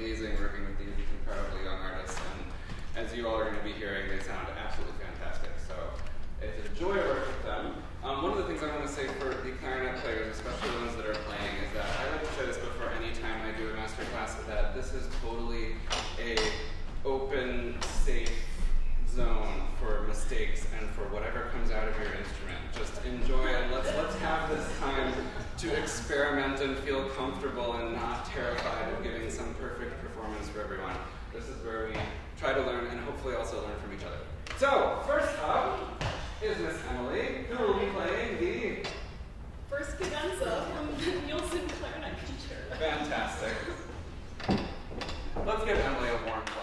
amazing working with these incredibly young artists, and as you all are going to be hearing, they sound absolutely fantastic. So it's a joy to work with them. One of the things I want to say for the clarinet players, especially the ones that are playing, is that I like to say this before any time I do a master class, that this is totally a open, safe zone for mistakes and for whatever comes out of your instrument. Just enjoy it. Let's have this time to experiment and feel comfortable and not terrified of giving some perfect performance for everyone. This is where we try to learn and hopefully also learn from each other. So, first up is Miss Emily, who will be playing the first cadenza from the Nielsen Clarinet Concerto. Fantastic. Let's give Emily a warm applause.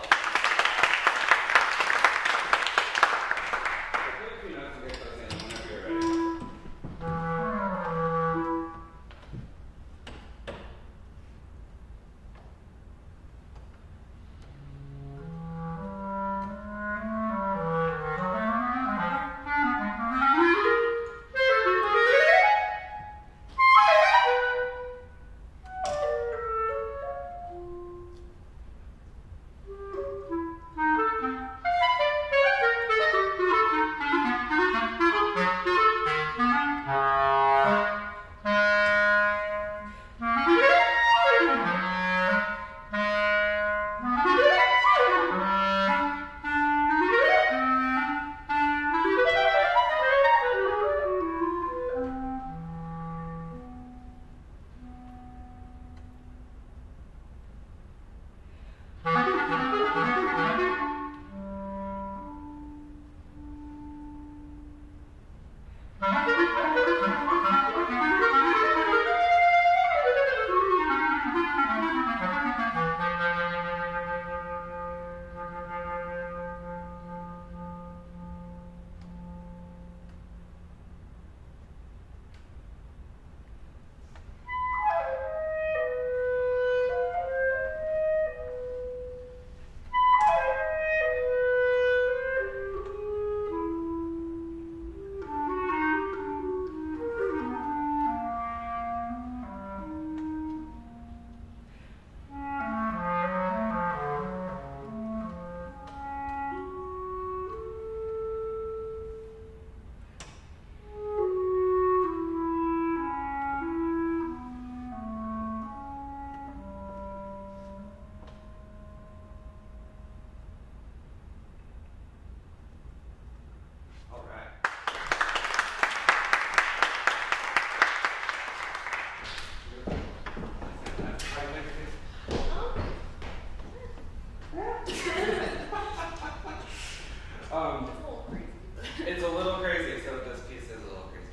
It's a little crazy, so this piece is a little crazy.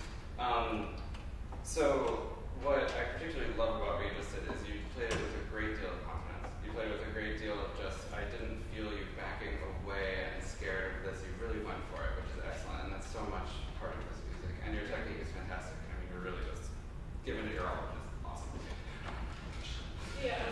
So what I particularly love about what you just did is you played it with a great deal of confidence. You played it with a great deal of just, I didn't feel you backing away and scared of this. You really went for it, which is excellent, and that's so much part of this music. And your technique is fantastic. I mean, you're really just giving it your all, which is awesome. Yeah.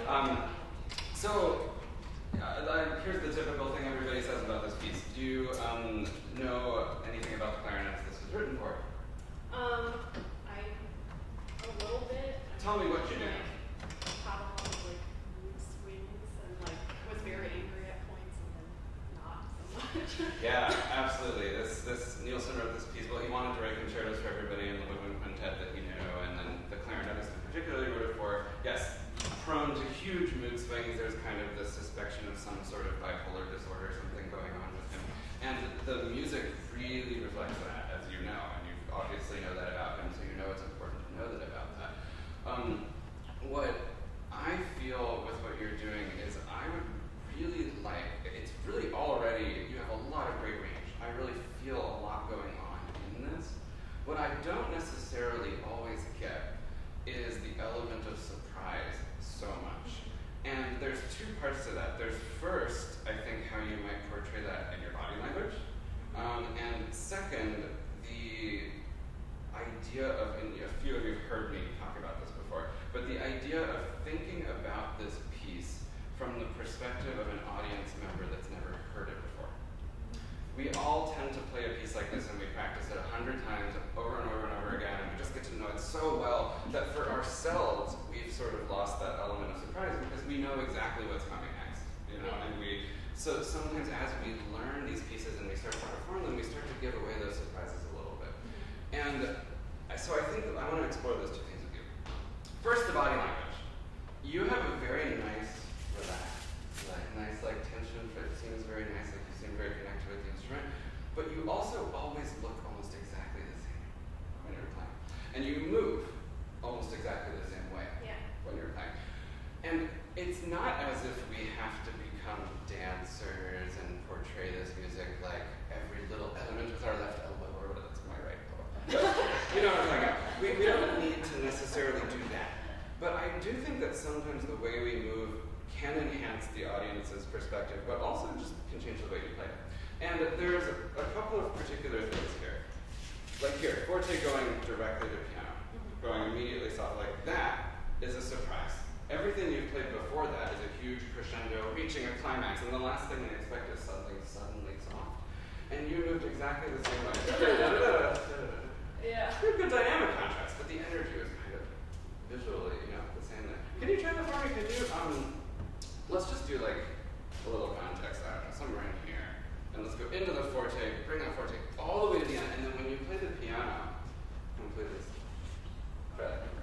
Here's the typical thing everybody says about this piece. Do you know anything about the clarinets this was written for? A little bit. Tell me what you do. Had a lot of mood swings and was very angry at points and then not so much. Yeah, absolutely. This Nielsen wrote this piece. Well, he wanted to write concertos for everybody in the woodwind quintet that he knew, and then the clarinetist particularly wrote it for, yes, prone to huge mood swings. There's kind of this suspicion of some sort of bipolar disorder, something going on with him. And the music really reflects that, as you know, and you obviously know that about him, so you know it's important to know that about that. What I feel with what you're doing is I would really like, it's really already, you have a lot of great range. I really feel a lot going on in this. What I don't necessarily always get is the element of surprise so much. And there's two parts to that. There's first, I think, how you might portray that in your body language. And second, the idea of, and a few of you have heard me talk about this before, but the idea of thinking about this piece from the perspective of an audience member that's never heard it before. We all tend to play a piece like this and we practice it 100 times over and over and over again, and we just get to know it so well that for ourselves, we've sort of lost that element of surprise because we know exactly what's coming So sometimes as we learn these pieces and we start to perform them, we start to give away those surprises a little bit. And so I think that I want to explore those two things with you. First, the body language. You have a very nice, relaxed, tension, but it seems very nice, like you seem very connected with the instrument. But you also always look almost exactly the same when you're playing. And you move almost exactly the same way when you're playing. And it's not as if we have to become dancers and portray this music like every little element with our left elbow, or that's my right elbow. But, you know what I'm talking about. We don't need to necessarily do that. But I do think that sometimes the way we move can enhance the audience's perspective, but also just can change the way you play. And there's a couple of particular things here. Like here, forte going directly to piano, going immediately soft, like that is a surprise. Everything you've played before that is a huge crescendo, reaching a climax, and the last thing they expect is something suddenly soft. And you moved exactly the same way. Yeah. Good dynamic contrast, but the energy was kind of visually, the same thing. Can you try that for me? Could you, let's just do like a little context, I don't know, somewhere in here. And let's go into the forte, bring that forte all the way to the end, and then when you play the piano, completely. Try that.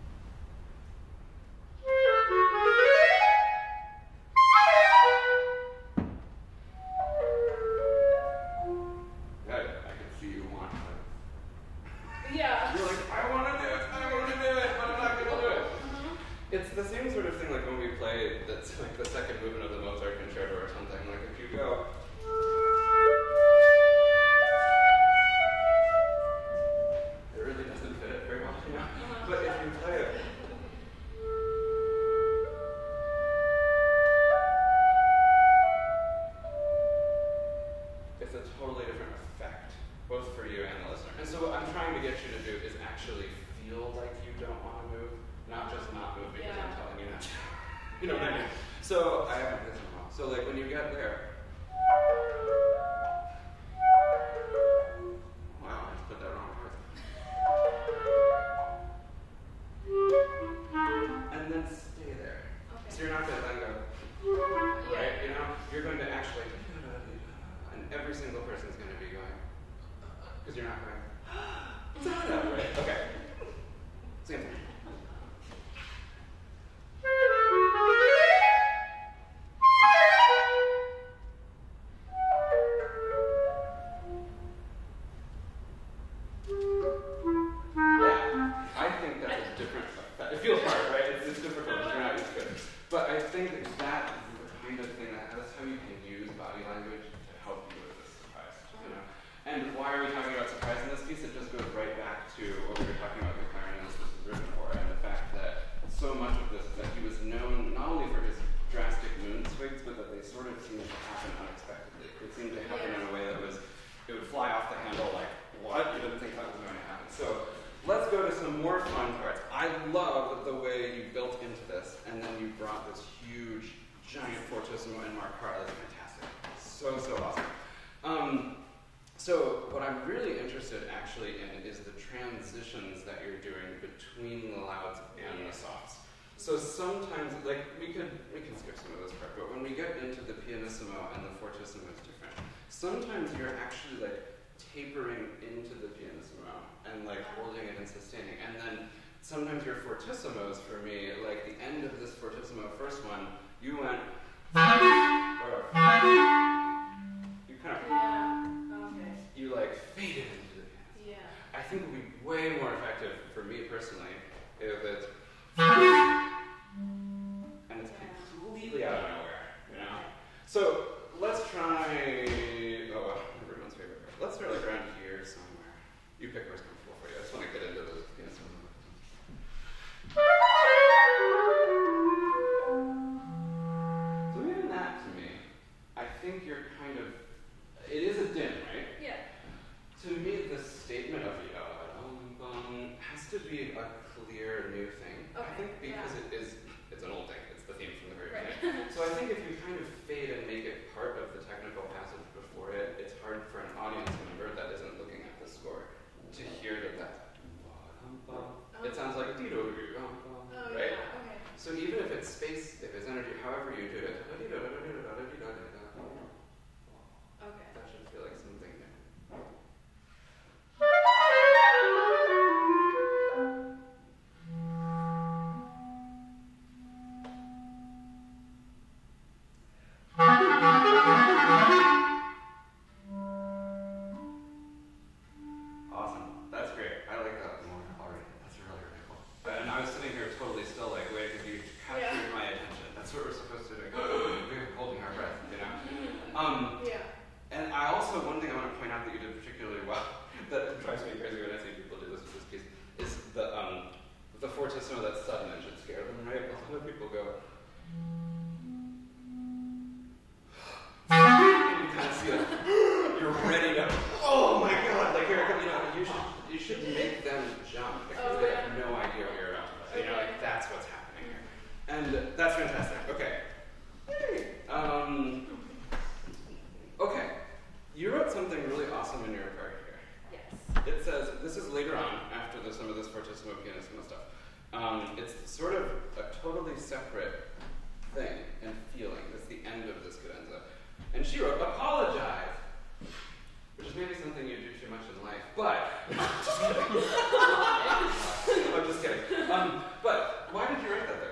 It's the same sort of thing like when we play that's like the second movement of the Mozart concerto or something. Like if you go, it really doesn't fit it very well, But if you play it, it's a totally different effect, both for you and the listener. And so what I'm trying to get you to do is actually feel like you don't want to move. Not just not move because I'm telling you not to. You know what I mean? So I haven't played this in a while. So like when you get there, wow, I just put that wrong part. And then stay there. Okay. So you're not going to then go, right? You're going to actually, and every single person's going to be going, because you're not going, right? Okay. Same thing. So what I'm really interested actually in is the transitions that you're doing between the louds and the softs. So sometimes, like, we can skip some of this part, but when we get into the pianissimo and the fortissimo, it's different. Sometimes you're actually like tapering into the pianissimo and like holding it and sustaining. And then sometimes your fortissimos, for me, like the end of this fortissimo first one, you went, or you kind of, you like faded into the piano. Yeah. I think it would be way more effective for me personally if it's, and it's completely out of nowhere, you know? So let's try, everyone's favorite part. Let's start like around here somewhere. You pick where's comfortable for you. I just want to get into the piano. So even that to me, I think you're kind of, it is a dim, right? Yeah. To me, the statement of has to be a clear new thing. Okay. I think because it's an old thing. It's the theme from the very beginning. So I think if you kind of fade and make it part of the technical passage before it, it's hard for an audience member that isn't looking at the score to hear that. It sounds like right? Yeah. Okay. So even if it's space, if it's energy, however you do it, just some of that suddenness should scare them, right? A lot of people go, and you kind of see like, you're ready to, oh my god, like here it comes, you should make them jump because they have no idea what you're about to play. Like that's what's happening here. And that's fantastic. Okay. Okay. You wrote something really awesome in your part here. Yes. It says, this is later on, after some of this fortissimo pianissimo stuff. It's sort of a totally separate thing and feeling. It's the end of this cadenza. And she wrote, apologize, which is maybe something you do too much in life, but, just kidding. I'm just kidding. But why did you write that there?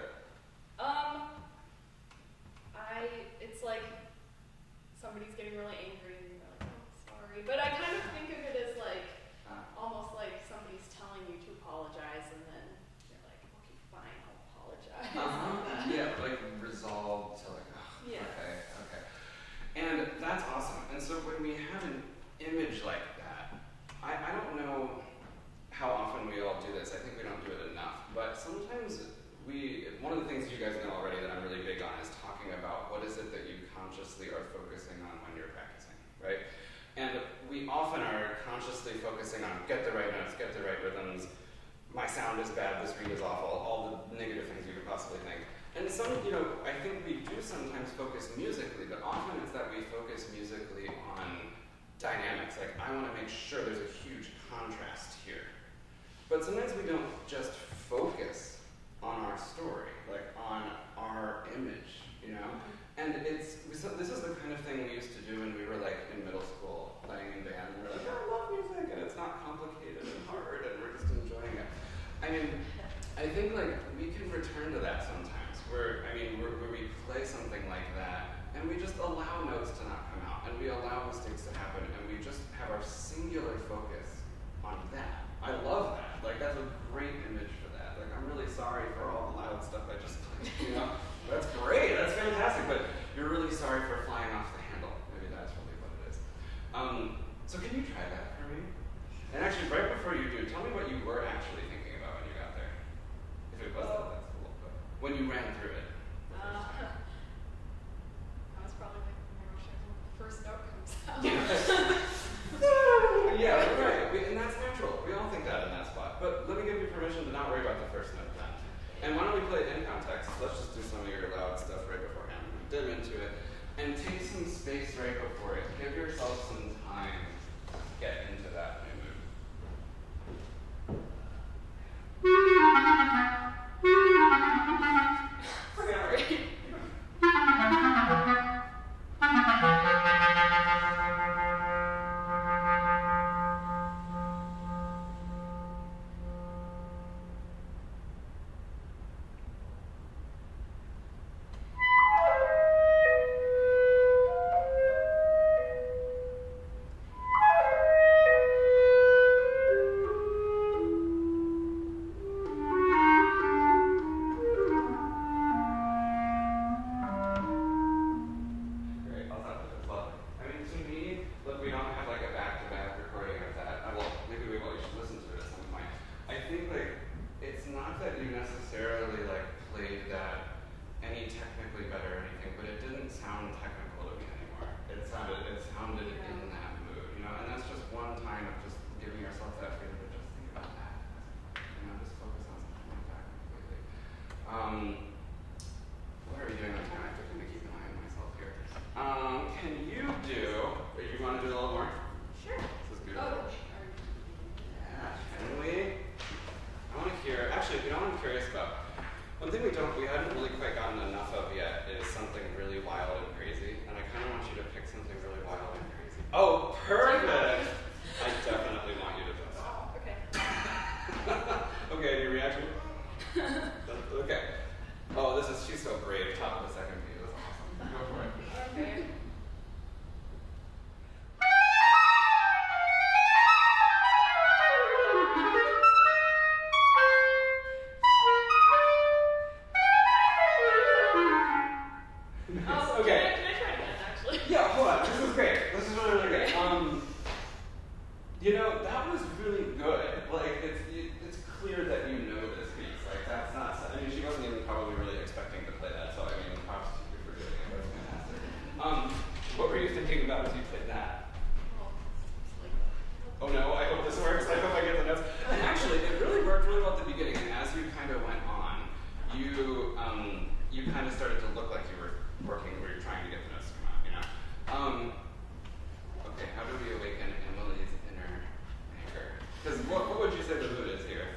It's like somebody's getting really angry and you're like, oh, sorry. But I kind of think of it as like, almost like somebody's telling you to apologize and then you're like, okay, fine, I'll apologize. Yeah, like resolved to like, oh, yeah. Okay. And that's awesome. And so when we have an image like that, I don't know how often we all do this. I think we don't do it enough. But sometimes one of the things you guys know already that I'm really big on is talking about what is it that you consciously are focusing on when you're practicing, right? And we often are consciously focusing on get the right notes, get the right rhythms, my sound is bad, this read is awful, all the negative things you could possibly think. And I think we do sometimes focus musically, but often it's that we focus musically on dynamics. Like, I want to make sure there's a huge contrast here. But sometimes we don't just focus on our story, like on our image, And this is the kind of thing we used to do when we were like in middle school, playing in band, and we're like, I love music, and it's not complicated and hard, and we're just enjoying it. I mean, I think like we can return to that sometimes, where we play something like that, and we just allow notes to not come out, and we allow mistakes to happen, and we just have our singular focus on that. I love that. Like, that's a great image for that. Like, I'm really sorry for all the loud stuff I just played, That's great, that's fantastic, but you're really sorry for flying off the handle. Maybe that's really what it is. So can you try that for me? And actually, right before you do, tell me what you were actually thinking about when you got there. If it was that, that's cool, but when you ran through it. I was probably like, oh my gosh, I hope the first note comes out. Yeah, right. And that's natural. We all think that in that spot. But let me give you permission to not worry about the first note then. And why don't we play it in context? Let's just do some of your loud stuff right beforehand. Dip into it. And take some space right before it. Give yourself some time to get into that new mood. Sorry. What are we doing on time? I have to kind of keep an eye on myself here. Can you do, you want to do a little more? Sure. This is beautiful. Oh. Yeah, can we? I want to hear, actually, you know what I'm curious about? One thing we hadn't really quite gotten enough of yet is something really wild and crazy, and I kind of want you to pick something really wild and crazy. Oh, perfect! I definitely want you to do that. Oh, okay. Okay, your reaction? Okay. Oh, she's so brave. Top of the second beat. That's awesome. Go for it. Okay. Okay. Can I try again, actually? Yeah, hold on. This is great. This is really, really great. That was really good. Like, it's clear that you know this piece. Like, that's wonderful at the beginning, and as you kind of went on, you kind of started to look like you were working, where you're trying to get the notes to come out, you know? Okay, how do we awaken Emily's inner anger? Because what would you say the mood is here?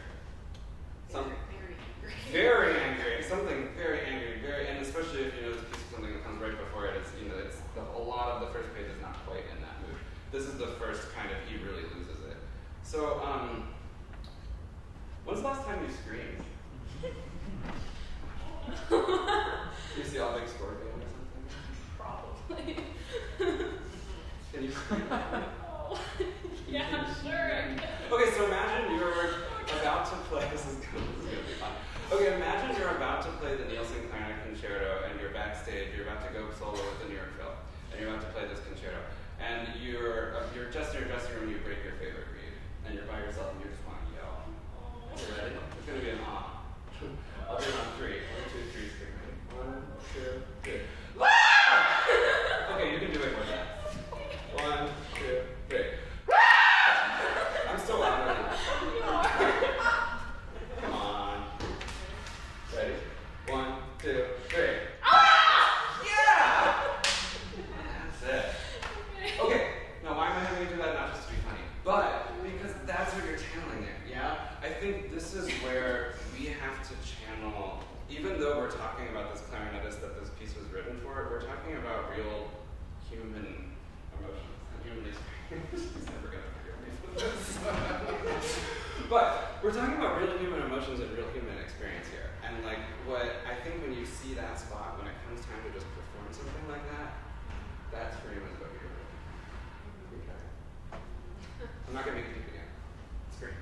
Very angry. Something very angry, and especially if you know this piece of something that comes right before it, a lot of the first page is not quite in that mood. This is the first kind of, he really loses it. So, when's the last time you screamed? You see all big scorpion or something? Probably. Can you scream? Oh. Yeah, sure. Okay, so imagine you're about to play, this is gonna be fun. Okay, imagine you're about to play the Nielsen Clarinet Concerto, and you're backstage, you're about to go solo with the New York Phil, and you're about to play this concerto. And you're just in your dressing room, you break your favorite reed, and you're by yourself, and you just want to yell. You ready? It's going to be an ah. I'll do it on 3. 1, 2, 3, scream. 1, 2, 3. Okay, you can do it more than that. 1, 2, 3. I'm still loud. Come on. Ready? 1, 2, 3. Yeah! That's it. Okay, now why am I having to do that? Not just to be funny, but because that's what you're channeling it, yeah? I think this is where we have to channel, even though we're talking about this clarinetist that this piece was written for, we're talking about real human emotions and human experience. He's never going to forgive me for this. But we're talking about real human emotions and real human experience here. And like, what I think when you see that spot, when it comes time to just perform something like that, that's pretty much what you're doing. Okay. I'm not going to make it deep again. It's great.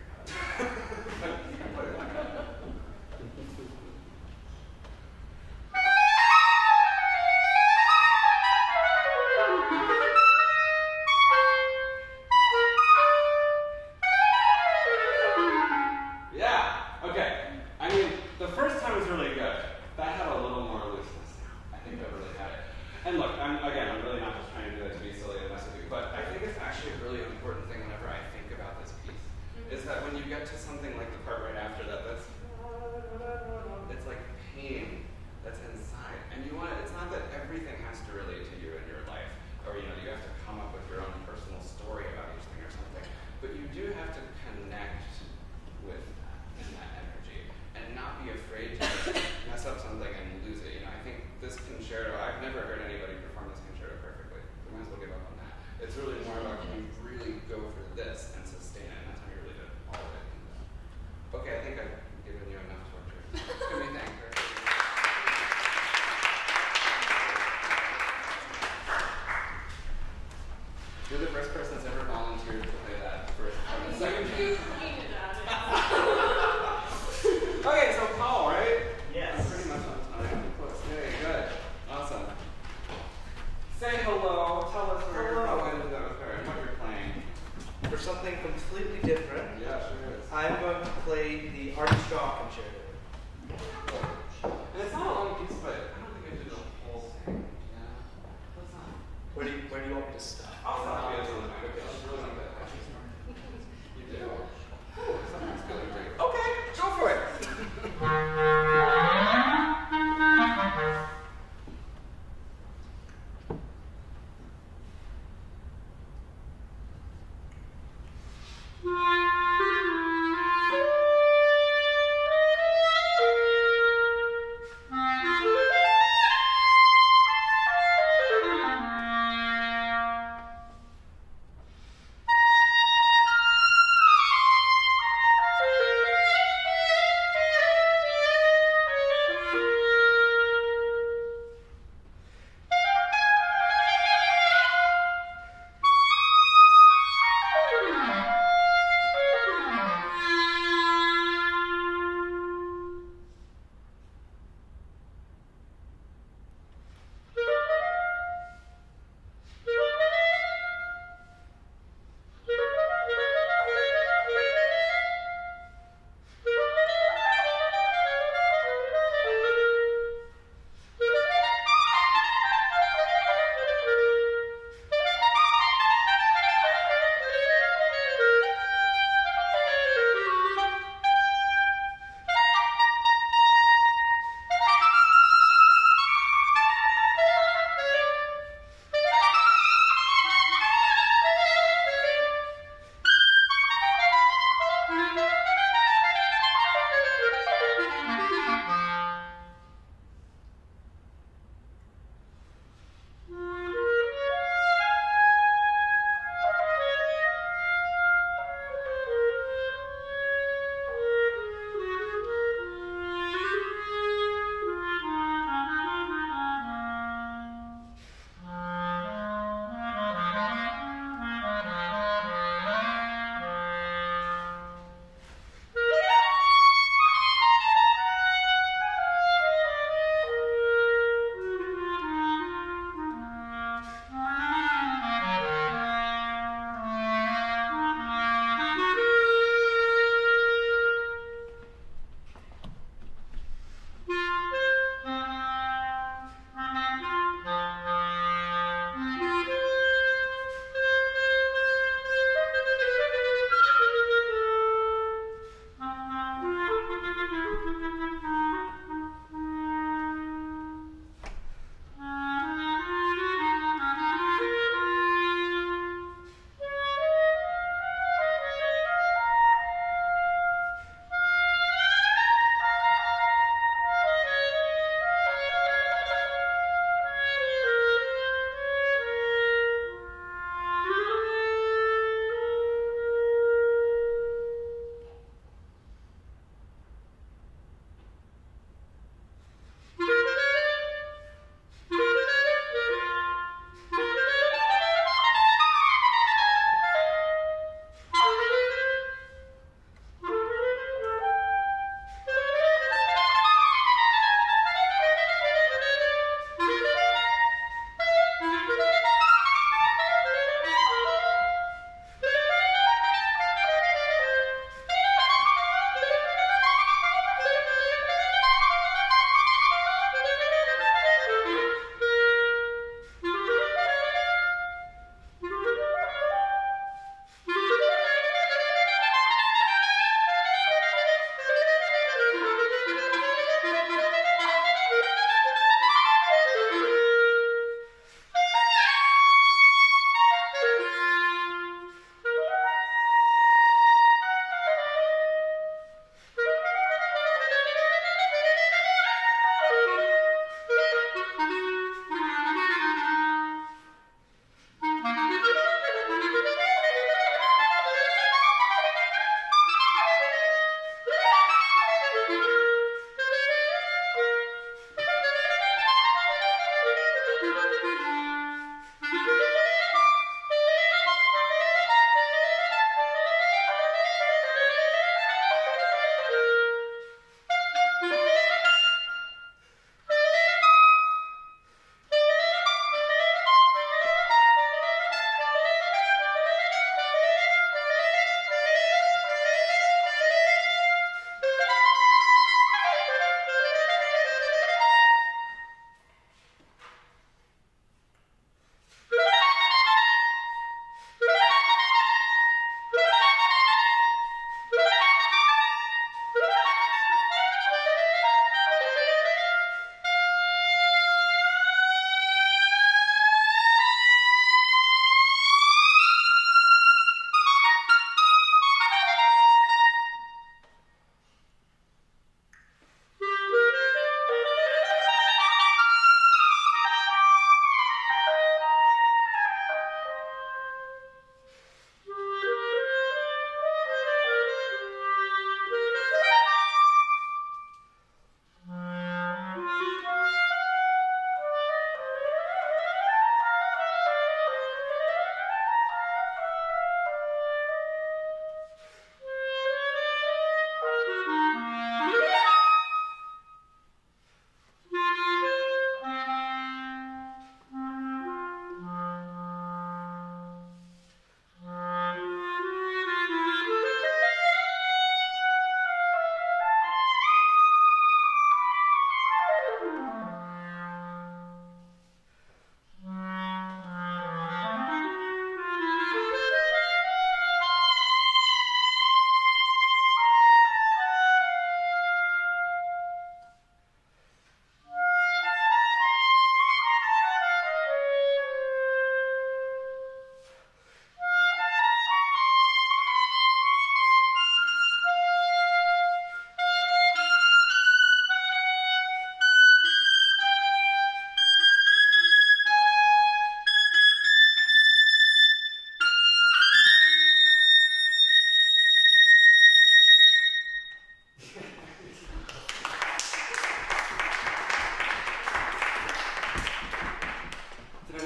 Yeah, okay. I mean, the first time was really good. That had a little more looseness now. I think that really had it. And look, I'm really not just trying to do that to be silly and mess with you, but I think it's actually a really important thing whenever I think about this piece, is that when you get to something like the part right after that, it's like pain that's inside. And you want it's not that everything has to relate to you in your life, or you have to come up with your own personal story about each thing or something, but you do have to connect with that and that energy, and not be afraid to just mess up something and lose it. I think this concerto, I've never heard anybody perform this concerto perfectly. We might as well give up on that. It's really more about can you really go for this and sustain it, and that's how you really did all of it. Okay, I think I've given you enough torture. Give me thanks for You're the first person that's ever volunteered to play that first part of the second You time. pointed at it. Okay, so Paul, right? Yes. I'm pretty much on time. Okay, good. Awesome. Say hello. Tell us where you're going and what you're playing. For something completely different, Yeah, sure is. I'm going to play the Artie Shaw Concerto. And it's not a long piece, but I don't think I did the whole thing. Yeah. That's not. Where do you want me to stop? I'll stop you at the line. Okay, I'll really like that. You do. Something's feeling great. Okay, go for it.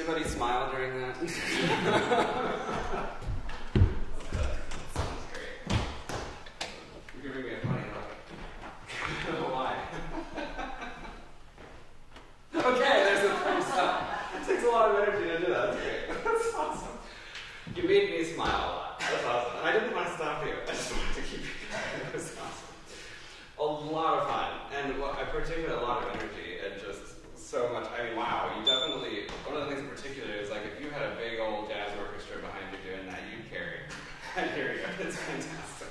anybody smile during that? Sounds great. You're giving me a funny look. I don't know why. Okay, there's a thumbs up. It takes a lot of energy to do that. That's great. That's awesome. You made me smile a lot. That's awesome. And I didn't want to stop you. I just wanted to keep you going. It was awesome. A lot of fun. And I partake in a lot of energy and just so much. I mean, wow. You definitely, one of the things in particular is like if you had a big old jazz orchestra behind you doing that, you'd carry. And here you go. It's fantastic.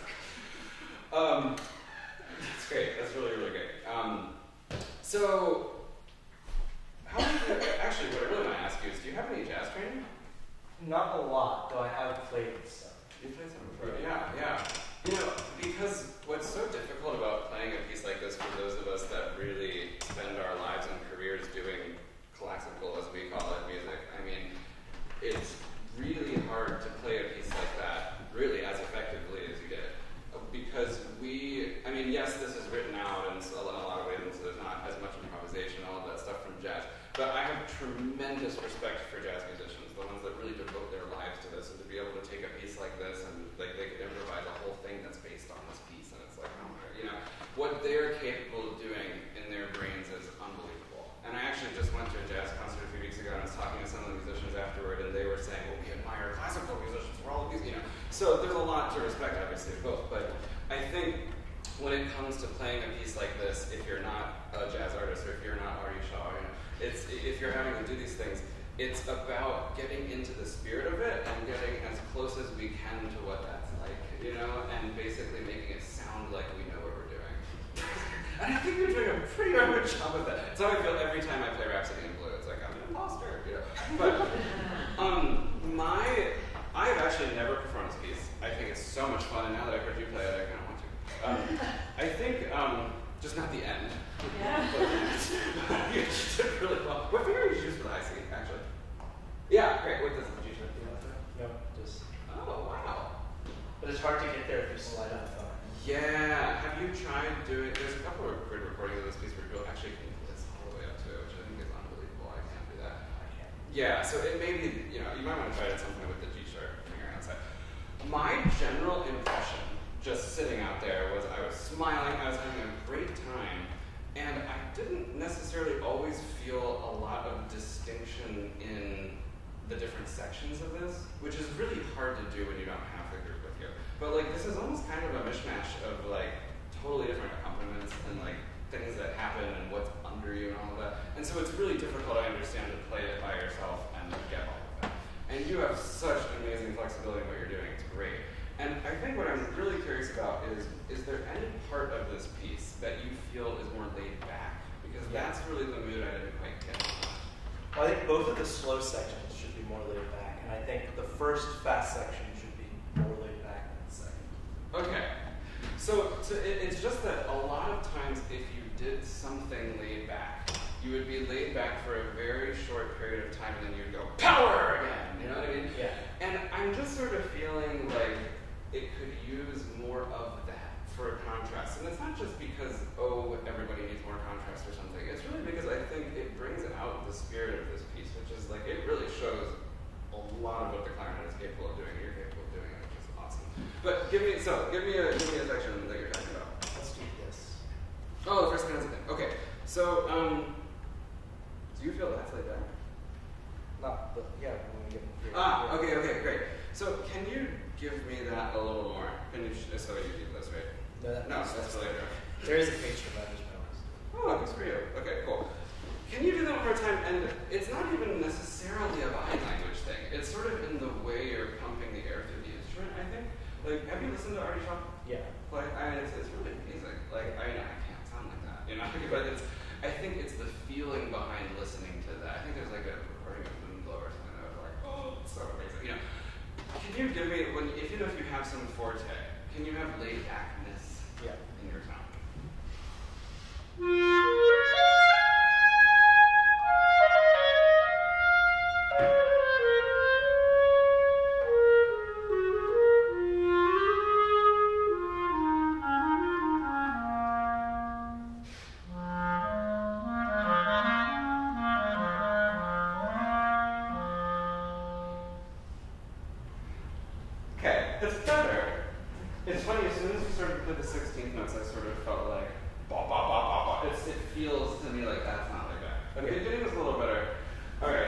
That's great. That's really, really great. So, how do you, actually, what I really want to ask you is, do you have any jazz training? Not a lot, though I have played some. You played some before? Yeah. You know, because what's so difficult about playing a piece like this for those of us that really spend our lives and careers doing classical, as we call it, music, I mean, it's really hard to play a piece like that, really as effectively as you did. Because yes, this is written out in a lot of ways, and so there's not as much improvisation, all of that stuff from jazz. But I have tremendous respect for jazz musicians, the ones that really devote their lives to this, and to be able to take a piece like this and like they could improvise a whole thing that's based on this piece, and it's like, oh my, you know, what they're capable of doing in their brains is unbelievable. And I actually just went to a jazz concert a few weeks ago, and I was talking to some of the musicians afterward, and they were saying, well, we admire classical musicians for all of these, you know. So there's a lot to respect, obviously, both. But I think when it comes to playing a piece like this, if you're not a jazz artist or if you're not Artie Shaw, you know, if you're having to do these things, it's about getting into the spirit of it and getting as close as we can to what that's like, you know, and basically making it sound like we know what we're doing. And I think you're doing a pretty good job with that. That's how I feel every time I play Rhapsody in Blue. It's like, I'm an imposter, you know. But I've actually never performed this piece. I think it's so much fun, and now that I've heard you play it, I kind of want to. I think, just not the end. Yeah. You did really well. What finger did you use for the high C, actually? Yeah, great. What does the G sharp do? No, just. Oh, wow. But it's hard to get there if you slide on the phone. Yeah. Have you tried doing? There's a couple of grid recordings of this piece where people actually can play this all the way up to it, which I think is unbelievable. I can't do that. I can't. Yeah. So it may be, you know, you might want to try it at some point with the G sharp finger outside. My general impression, just sitting out there, was I was smiling. I was having a great time. And I didn't necessarily always feel a lot of distinction in the different sections of this, which is really hard to do when you don't have the group with you. But like this is almost kind of a mishmash of like totally different accompaniments and like things that happen and what's under you and all of that. And so it's really difficult, I understand, to play it by yourself and get all of that. And you have such amazing flexibility in what you're doing. It's great. And I think what I'm really curious about is there any part of this piece that you feel is more laid back? Because that's really the mood I didn't quite get. Well, I think both of the slow sections should be more laid back, and I think the first fast section should be more laid back than the second. Okay. So it's just that a lot of times if you did something laid back, you would be laid back for a very short period of time and then you'd go, power again! You know what I mean? Yeah. And I'm just sort of feeling like it could use more of that for a contrast. And it's not just because, oh, everybody needs more contrast or something. It's really because I think it brings out the spirit of this piece, which is like, it really shows a lot of what the clarinet is capable of doing. You're capable of doing it, which is awesome. But give me a section that you're talking about. Let's do this. Oh, the first kind of thing. Okay. So, do you feel that's laid back? Not, but yeah, when we get here. Okay, great. So, can you give me that a little more? Can you, so you do this, right? No, that's really good. There is a page for that as well. Oh, that's for you. Okay, cool. Can you do that one more time? And it's not even necessarily a body language thing. It's sort of in the way you're pumping the air through the instrument, I think. Like, have you listened to Artie Shaw Yeah. play? I mean, it's really amazing. Like, I can't sound like that, you know? But I think it's the feeling behind listening to that. I think there's like a recording of Moonglow or something that was like, oh, it's so amazing, you know? Can you give me, even if you have some forte, can you have laid backness in your sound? notes, I sort of felt like, bah, bah, bah, bah, bah. It feels to me like that's not like that. But the beginning was a little better. All right.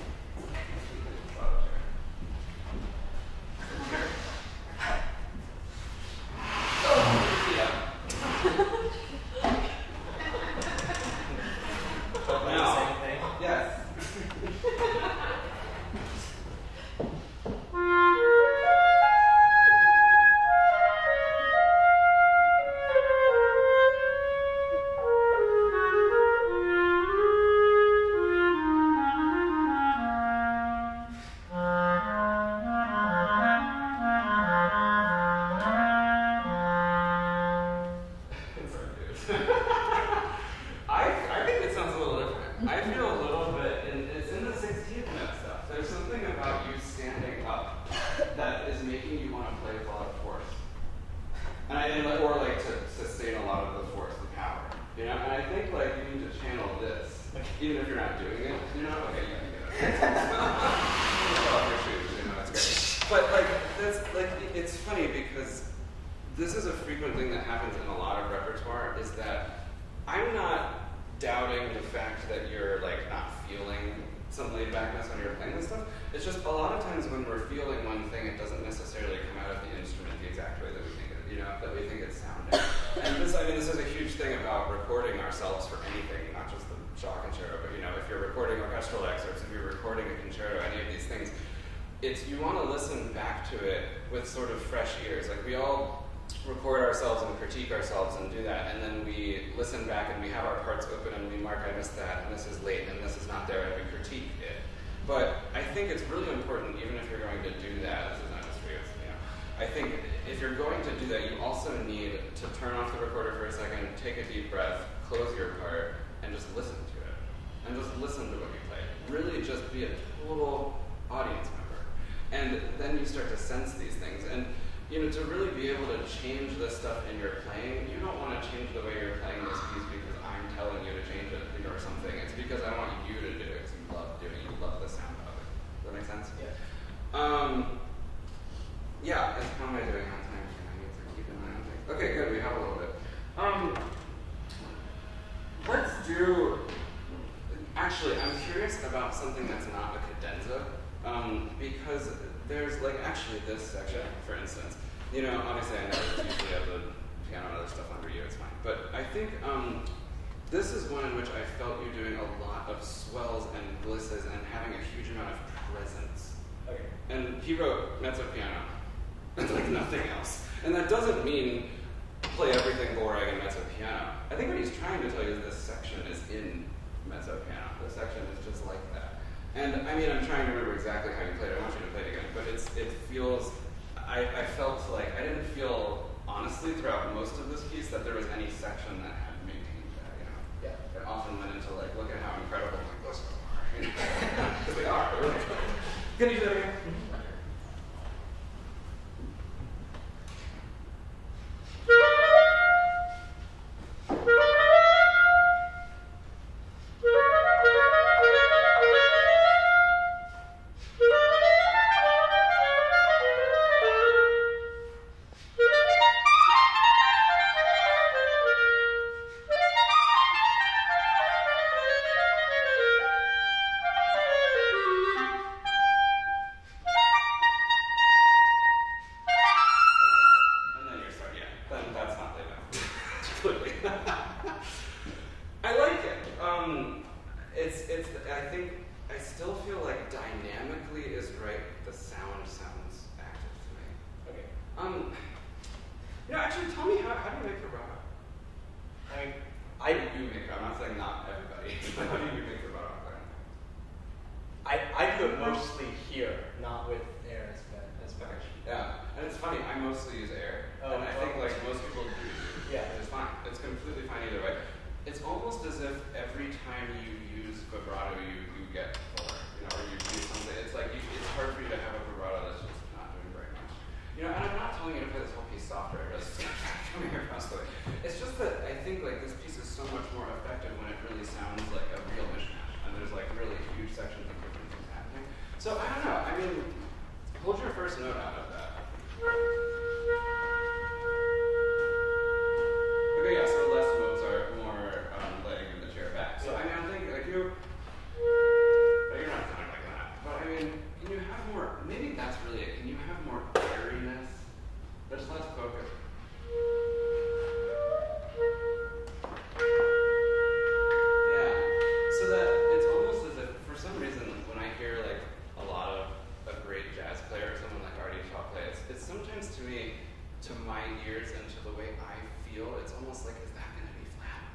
You want to listen back to it with sort of fresh ears. Like, we all record ourselves and critique ourselves and do that, and then we listen back and we have our parts open and we mark, I missed that, and this is late, and this is not there, and we critique it. But I think it's really important, even if you're going to do that, this is not just for you, I think if you're going to do that, you also need to turn off the recorder for a second, take a deep breath, close your part, and just listen to it. And just listen to what you play. Really just be a total audience member. And then you start to sense these things. And to really be able to change the stuff in your playing, you don't want to change the way you're playing this piece because I'm telling you to change it or something. It's because I want you to do it because you love doing it. You love the sound of it. Does that make sense? Yeah. Yeah, how am I doing on time? I need to keep an eye on things. Okay, good, we have a little bit. Let's do, actually, I'm curious about something that's not a cadenza, because there's actually this section, for instance. Obviously I know you usually have the piano and other stuff under you, it's fine. But I think this is one in which I felt you doing a lot of swells and glisses and having a huge amount of presence. Okay. And he wrote mezzo piano. It's like nothing else. And that doesn't mean play everything Borag and mezzo piano. I think what he's trying to tell you is this section is in mezzo piano. This section is just like that. And I mean, I'm trying to remember exactly how you played it. I want you to play it again. But it feels, I felt like, I didn't feel, honestly, throughout most of this piece, that there was any section that had maintained that, Yeah. It often went into look at how incredible my glisses are. Because they are, they're really good. Can you do that again?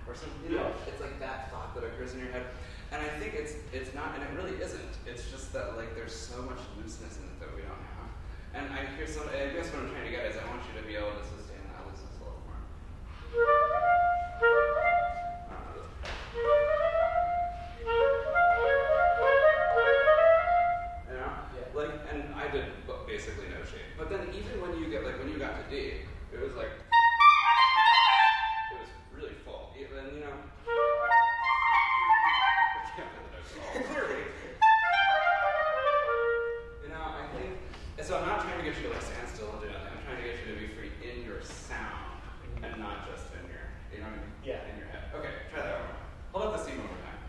or something. You know, it's like that thought that occurs in your head. And I think it's not, and it really isn't. It's just that like there's so much looseness in it that we don't have. And I guess what I'm trying to get is I want you to be able to sustain that looseness a little more. You know? Yeah. Like, and I did basically no shape. But then even when you got to D, it was like, it was really full. Even, you know, I can't play the notes at all, clearly. You know, I think, and so I'm not trying to get you to like stand still and do nothing. I'm trying to get you to be free in your sound and not just in your, you know what I mean? Yeah. In your head. Okay, try that one. Hold up the C one more time.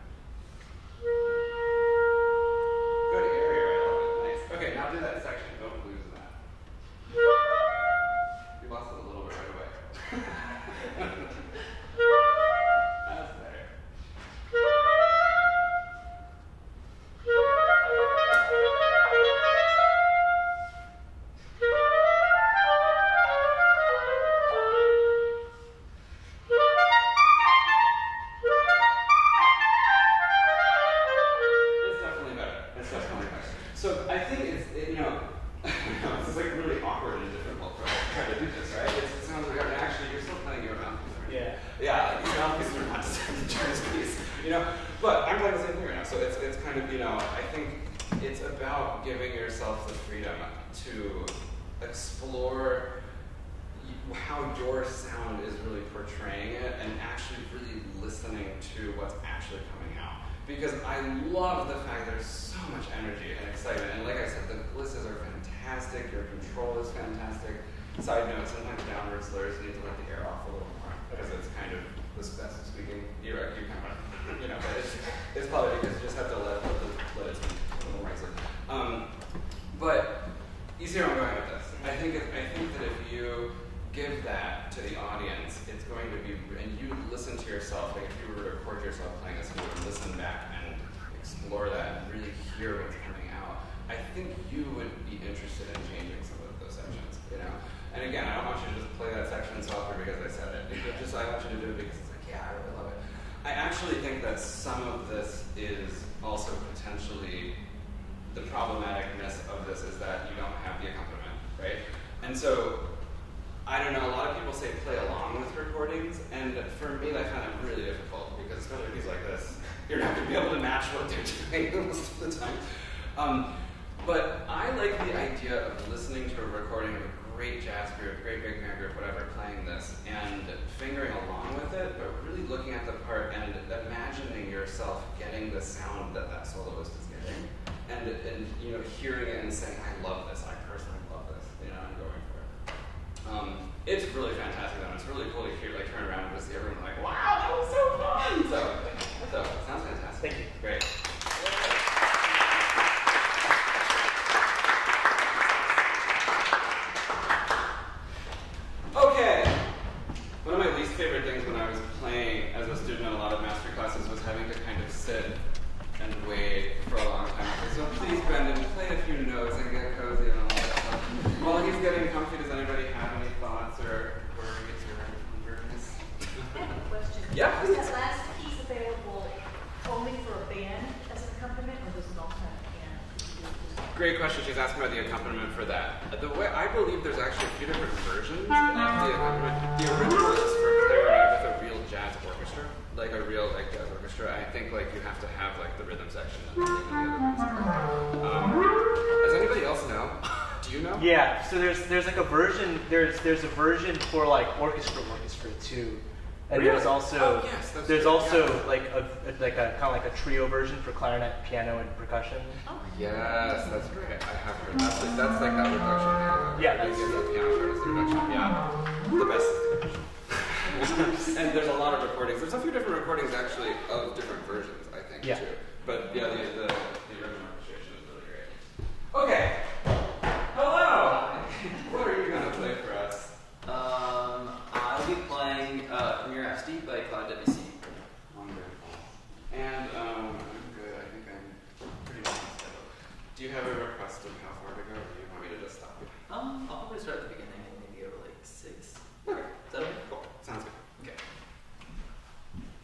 Good area, I love it. Nice. Okay, now do that section. Don't lose that. You lost it a little bit right away. That's better. It's definitely better. It's definitely better. So I think you know, it's like really awkward and difficult for us to try to do this, right? It sounds like, actually, you're still playing your mouthpiece. Yeah. Yeah, like these mouthpieces are not designed to turn this piece, you know? But I'm playing the same thing right now, so it's kind of, you know, I think it's about giving yourself the freedom to explore how your sound is really portraying it and actually really listening to what's actually coming out. Because I love the fact there's so much energy and excitement. And like I said, the glisses are fantastic, your control is fantastic. Side note, sometimes downward slurs need to let the air off a little more because it's kind of the best of speaking. You kind of, you know, but it's probably because you just have to let it speak a little more easily. But you see where I'm going with this. I think that if you give that to the audience, it's going to be, and you listen to yourself, like if you were to record yourself playing this and you would listen back and explore that and really hear what's coming out, I think you would be interested in changing some of those sections, you know? And again, I don't want you to just play that section software because I said it. I want you to do it because it's like, yeah, I really love it. I actually think that some of this is also potentially, the problematicness of this is that you don't have the accompaniment, right? And so, I don't know, a lot of people say play along with recordings, and for me I find that really difficult, because especially with these like this, you're not going to be able to match what they're doing most of the time. But I like the idea of listening to a recording of a great jazz group, great big band group, whatever, playing this, and fingering along with it, but really looking at the part and imagining yourself getting the sound that that soloist is getting, and you know, hearing it and saying, I love this, I personally love this, you know, and going for it. It's really fantastic though, and it's really cool to hear, like, turn around and just see everyone like, wow, that was so fun! So it sounds fantastic. Thank you. Great. Okay. One of my least favorite things when I was playing as a student in a lot of master classes was having to kind of sit and wait for a long time. So please, Brendan, play a few notes and get cozy and all that stuff. While he's getting comfy, does anybody have any thoughts or worries or wonders? I have a question. Yeah. Is that last piece available only for a band as an accompaniment, or does it also have a piano? Great question. She's asking about the accompaniment for that. The way I believe there's actually a few different versions of the accompaniment. The original is for clarinet with a real jazz orchestra, like a real jazz orchestra. I think like you have to have like the rhythm section and the other ones. Does anybody else know? Do you know? Yeah. So there's like a version. There's a version for like orchestra too. And really? there's also like a kind of like a trio version for clarinet, piano, and percussion. Oh. Yes, that's great. I have heard that. That's like that reduction. Yeah, that's the piano part is the reduction. Yeah, the best is the reduction. And there's a lot of recordings. There's a few different recordings actually of different versions, I think, too. But yeah, the original orchestration is really great. Okay. Hello. What are you gonna play for us? I'll be playing Premier SD by Claude Debussy. Wonderful. And I'm good. I think I'm pretty much settled. Do you have a request of how far to go, or do you want me to just stop you? I'll probably start at the beginning and maybe go to like 6. Okay. Is that okay? Cool. Sounds good. Okay.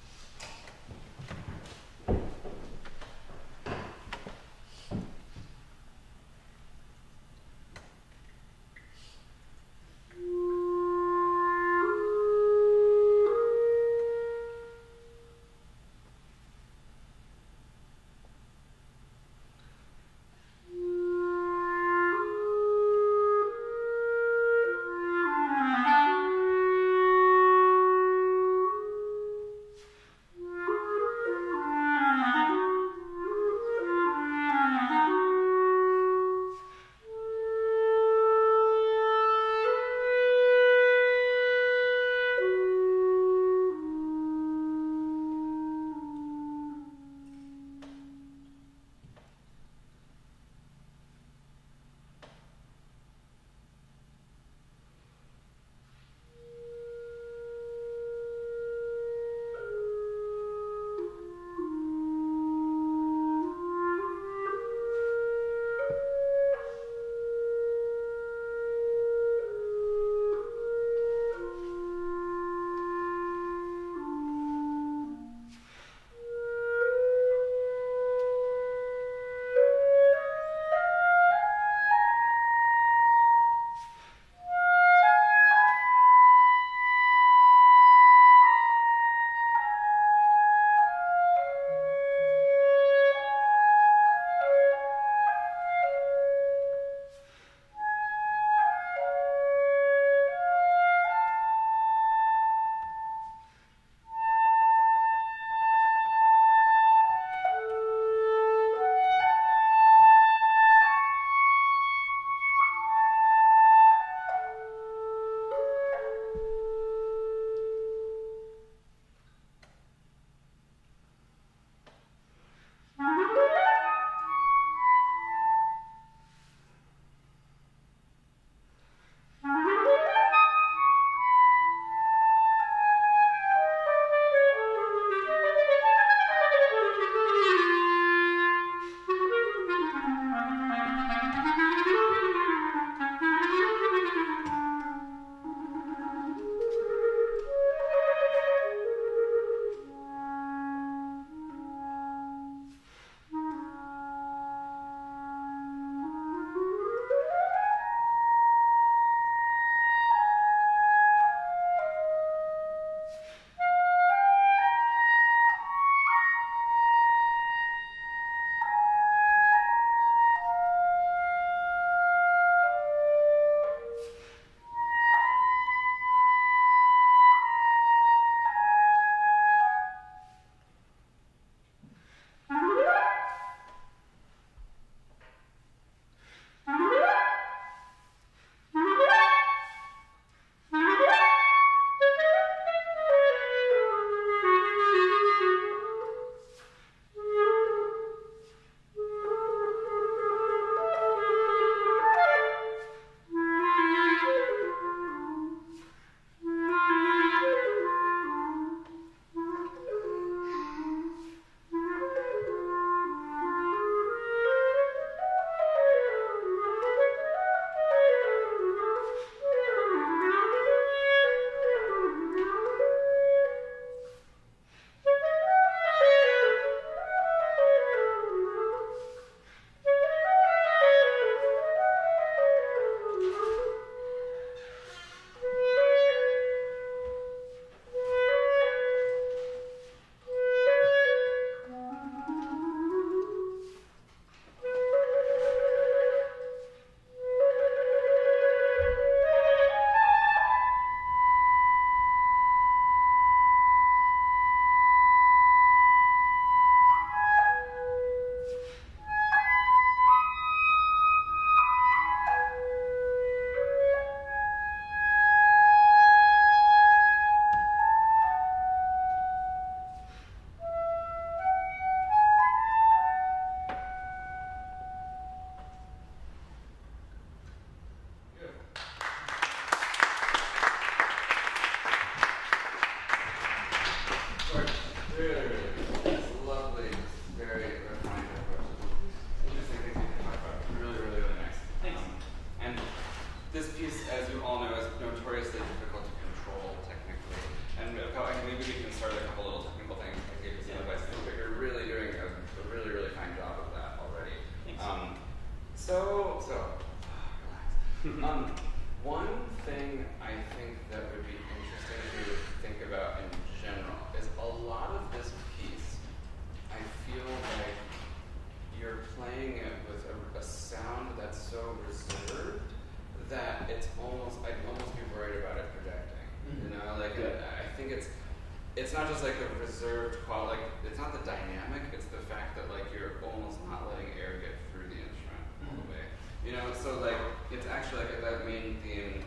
not just like a reserved quality, like it's not the dynamic, it's the fact that like you're almost not letting air get through the instrument all the way. You know, so like it's actually like that main theme.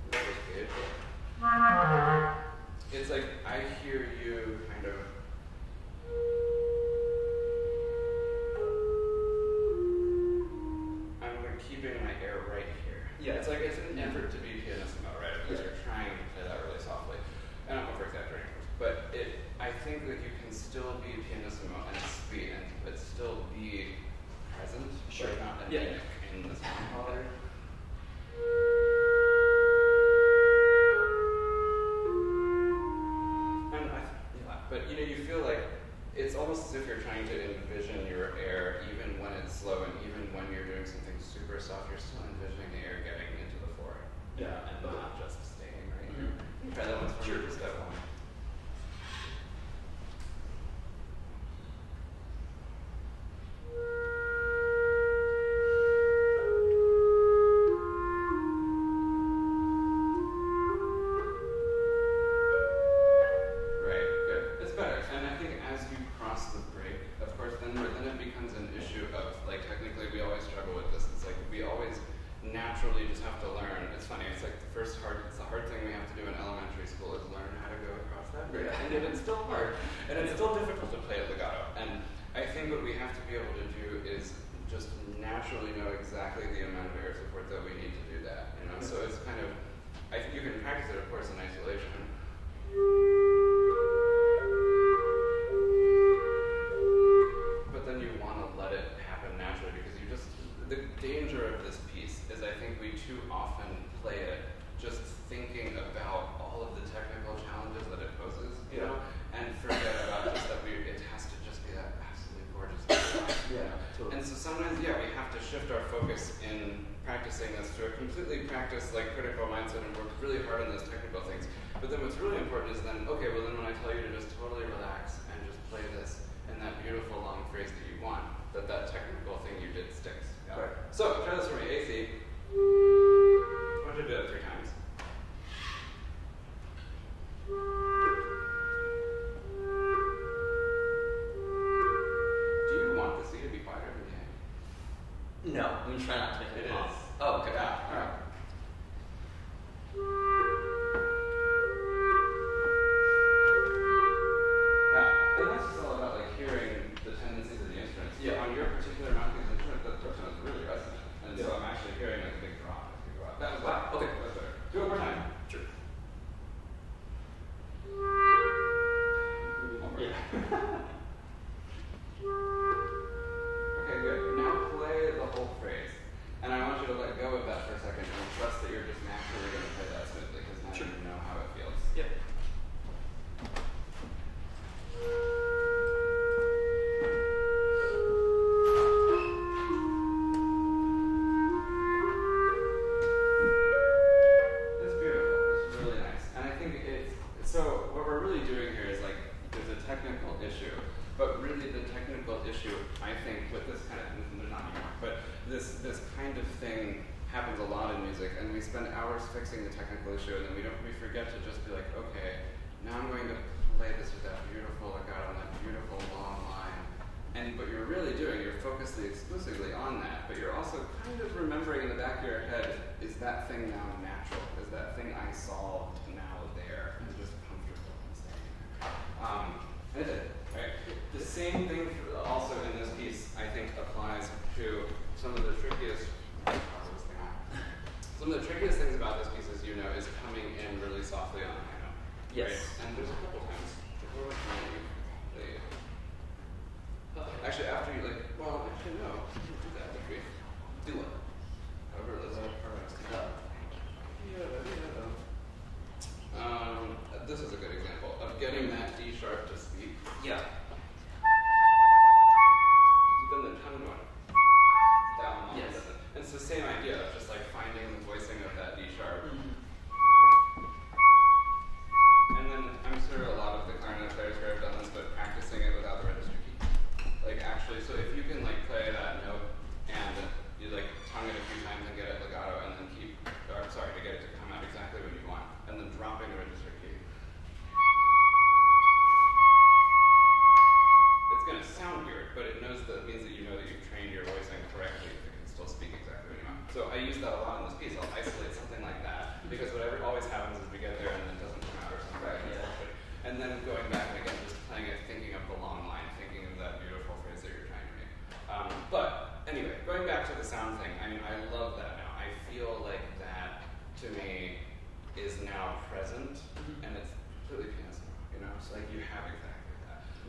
It's like I hear you kind of. I'm like keeping my air right here. Yeah. It's like it's an effort to be pianissimo, right? Because you're trying to play that really softly. I don't know for exaggerating, but I think that you can still be pianissimo and sweet, but still be present, Sure. but not anemic in the sound quality. But you know, you feel like it's almost as if you're trying to envision your air, even when it's slow, and even when you're doing something super soft, you're still envisioning the air getting into the floor. Yeah. And not just staying right here. Try that once for me, step one.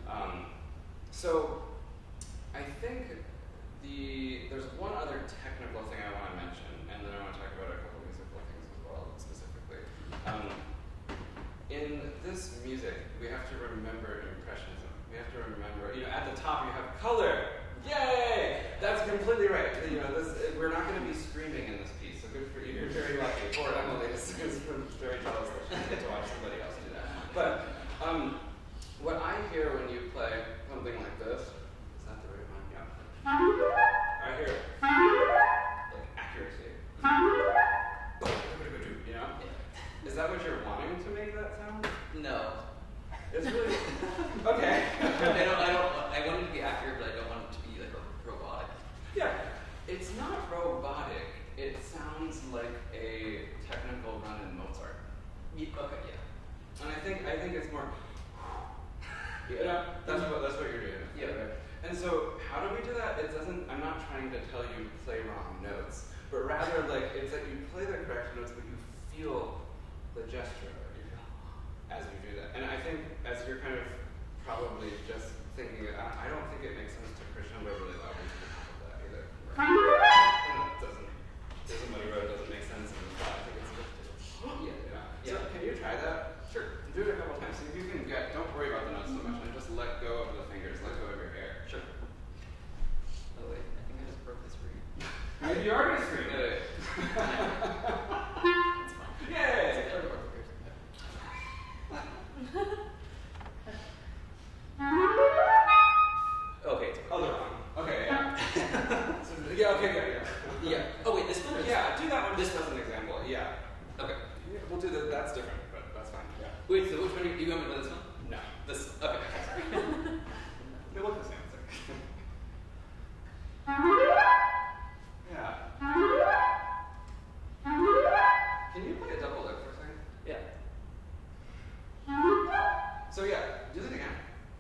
So I think there's one other technical thing I want to mention, and then I want to talk about a couple musical things as well, specifically. In this music, we have to remember Impressionism. We have to remember, at the top you have color. Yay! That's completely right. We're not going to be screaming in this piece, so good for you. You're very lucky. Poor Emily is very jealous that she gets to watch somebody else do that. But what I hear when you play something like this, is that the right one? Yeah. I hear like accuracy. Is that what you're wanting to make that sound? No. It's really okay. I want it to be accurate, but I don't want it to be like robotic. Yeah, it's not robotic. It sounds like a technical run in Mozart. Yeah, okay, yeah. And I think it's more. That's what you're doing. Yeah. Right? And so how do we do that? I'm not trying to tell you play wrong notes, but rather like it's that you play the correct notes, but you feel the gesture as you do that. And I think as you're kind of probably just thinking, I don't think it makes sense to crescendo really loudly to the top of that either. Right? Somebody wrote it doesn't make sense in the spot. I think it's lifted. Yeah. So can you try that? Sure. Do it a couple times. See if you can don't worry about the notes so much and just let go of the fingers, let go of your hair. Sure. Oh wait, I think I just broke the screen. You already screened it. It's fine. Yay! Okay, it's Other one. Okay, yeah. Okay. Yeah. Oh wait, this one? Yeah, do that one just as an example. Yeah. Okay. Yeah, we'll do that. That's different, but that's fine. Yeah. Wait, so which one do you want me to do this one? No. This. Okay. They look the same. Yeah. Can you play a double lick for a second? Yeah. So yeah, do that again.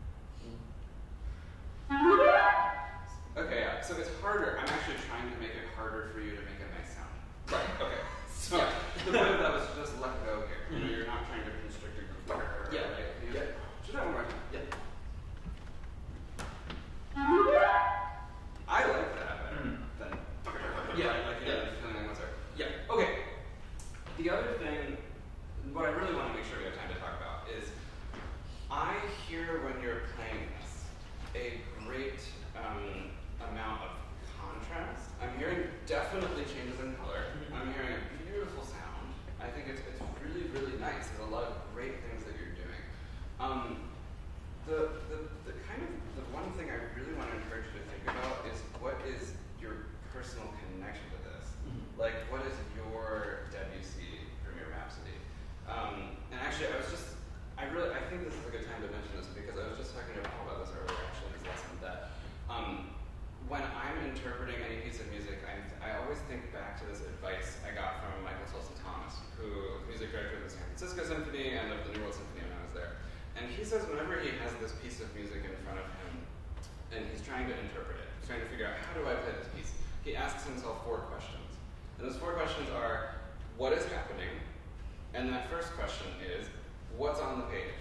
Okay, yeah. So it's harder. I'm actually trying to make it harder for you to make a nice sound. Right. Okay. So the point of that was to just let go here. You're not trying to constrict your group. Yeah. Right? Yeah. Do that one more time. Yeah. I like that better than feeling like Mozart. Yeah. Okay. The other thing, what I really want to make sure we have time to talk about is, I hear when you're playing this a great amount of contrast. I'm hearing definitely changes in color. I'm hearing a beautiful sound. I think it's really, really nice. There's a lot of great things that you're doing. The one thing I really want to encourage you to think about is, what is your personal connection to this? Like, what is your Debussy from your Rhapsody? And actually, I think this is a good time to mention this because I was just talking to Paul about this earlier, actually, in his lesson, that when I'm interpreting any piece of music, I always think back to this advice I got from Michael Tilson Thomas, who was music director of the San Francisco Symphony and of the New World Symphony when I was there. And he says whenever he has this piece of music in front of him, and he's trying to interpret it, he's trying to figure out, how do I play this piece? He asks himself 4 questions. And those 4 questions are, what is happening? And that first question is, what's on the page?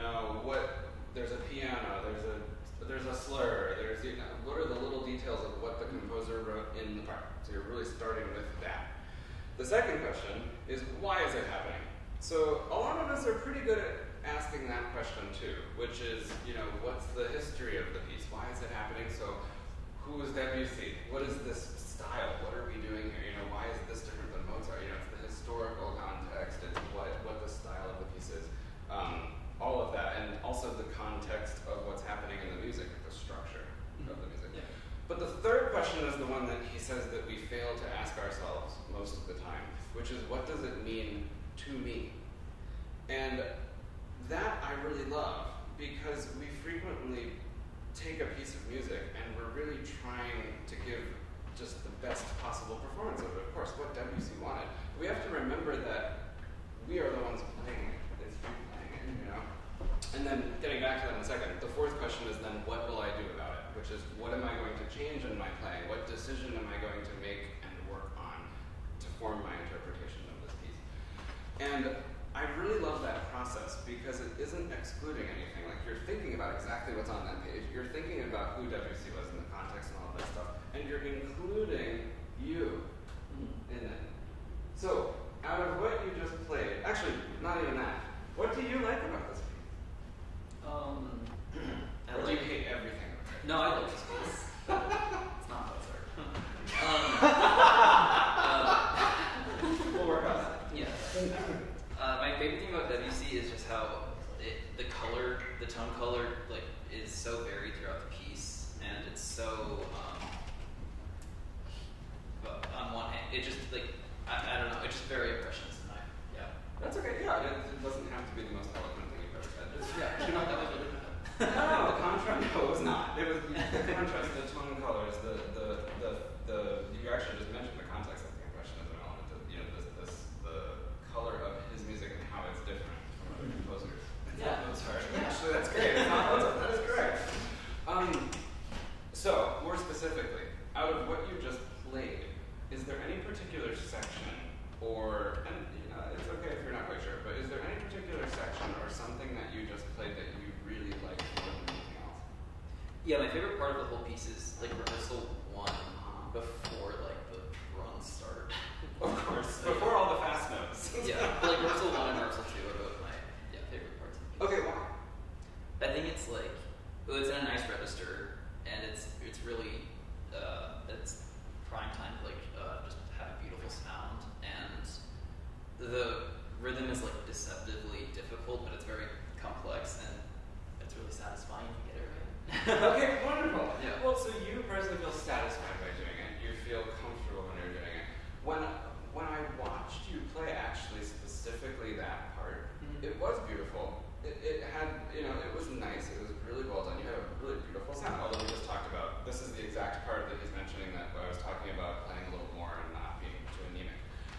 There's a piano, there's a slur, what are the little details of what the composer wrote in the part? So you're really starting with that. The second question is, why is it happening? So a lot of us are pretty good at asking that question too, which is, what's the history of the piece? Why is it happening? So who is Debussy? What is this style? What are we doing here? Why is this different than Mozart? It's the historical context, it's what the style of the piece is. All of that, and also the context of what's happening in the music, the structure of the music. Yeah. But the third question is the one that he says that we fail to ask ourselves most of the time, which is, what does it mean to me? And that I really love, because we frequently take a piece of music and we're really trying to give just the best possible performance of it. Of course, what Debussy wanted. We have to remember that we are the ones playing it. It's you playing it, And then, getting back to that in a second, the fourth question is then, what will I do about it? Which is, what am I going to change in my playing? What decision am I going to make and work on to form my interpretation of this piece? And I really love that process because it isn't excluding anything. Like, you're thinking about exactly exactly what's on that page. You're thinking about who WC was in the context and all of that stuff, and you're including you in it. So, out of what you just played, actually, not even that, what do you like about this piece? Or do you hate everything? No, I love this piece. It's not Mozart. We'll work on that. Yeah. My favorite thing about WC is just how the color, the tone color, like, is so varied throughout the piece, and it's so. On one hand, it just like I don't know, it's just very impressionist, and That's okay. Yeah, it doesn't have to be the most eloquent thing you've ever said. Just, you know, that was really no, the contrast. No, it was not. It was the contrast, the tone colors, the. You actually just mentioned the context of the impressionism element. The color of his music and how it's different from other composers. Yeah. Sorry. Actually, that's great. It's not Mozart. That is correct. So, more specifically, out of what you just played, is there any particular section, or, and it's okay if you're not quite sure, but is there any particular section or something that you just played that you really liked more than anything else? Yeah, my favorite part of the whole piece is like rehearsal 1 before like the runs start. Of course, before all the fast notes. Yeah, like rehearsal 1 and rehearsal 2 are both my favorite parts of the piece. Okay, why? I think it's like, well, it's in a nice register, and it's really it's prime time to like just have a beautiful sound, and the rhythm is like deceptively difficult, but it's very complex, and it's really satisfying if you get it right. Okay, wonderful. Yeah. Well, so you personally feel satisfied by doing it. You feel comfortable when you're doing it. When I watched you play, actually, specifically that part, it was beautiful. It had, it was nice. It was really well done. You had a really beautiful sound. Although we just talked about, this is the exact part that he's mentioning that I was talking about playing a little more and not being too anemic.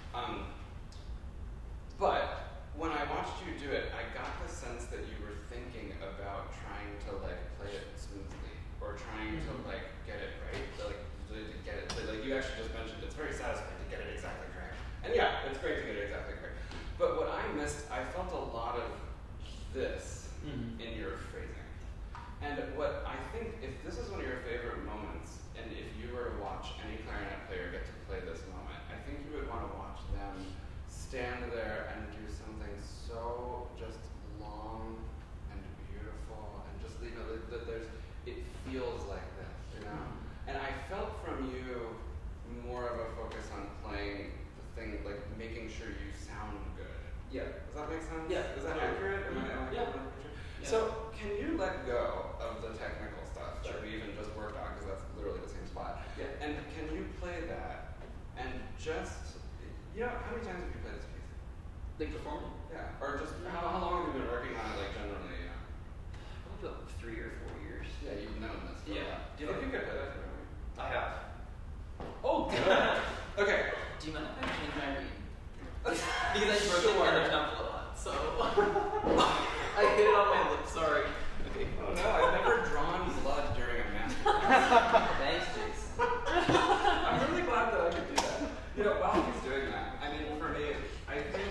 But when I watched you do it, I got the sense that you were thinking about trying to like play it smoothly, or trying to like get it right, to get it. Like you actually just mentioned, it's very satisfying to get it exactly correct. And yeah, it's great to get it exactly correct. But what I missed, I felt a lot of this in your phrasing. And what I think, if this is one of your favorite moments, and if you were to watch any clarinet player get to play this moment, I think you would want to watch them stand there and do something so just long and beautiful, and just that it feels like this, And I felt from you more of a focus on playing the thing, like making sure you sound good. Yeah. Does that make sense? Yeah. Is that accurate? Am I Yeah. So, can you let go of the technical stuff that we even just worked on, because that's literally the same spot? Yeah. And can you play that and just, how many times have you played this piece? Like performing? Yeah. Or just, how long have you been working on it, like generally? Probably about 3 or 4 years. Yeah, you've known this. Yeah. Do you think you could play that for me? I have. Oh, good. Okay. Do you mind if I change my reed? Because I broke it in the temple a lot, so I hit it on my lip. Sorry. Okay. Oh no, I've never drawn blood during a masterclass. Thanks, Jason. I'm really glad that I could do that. While he's doing that, I mean, for me, I think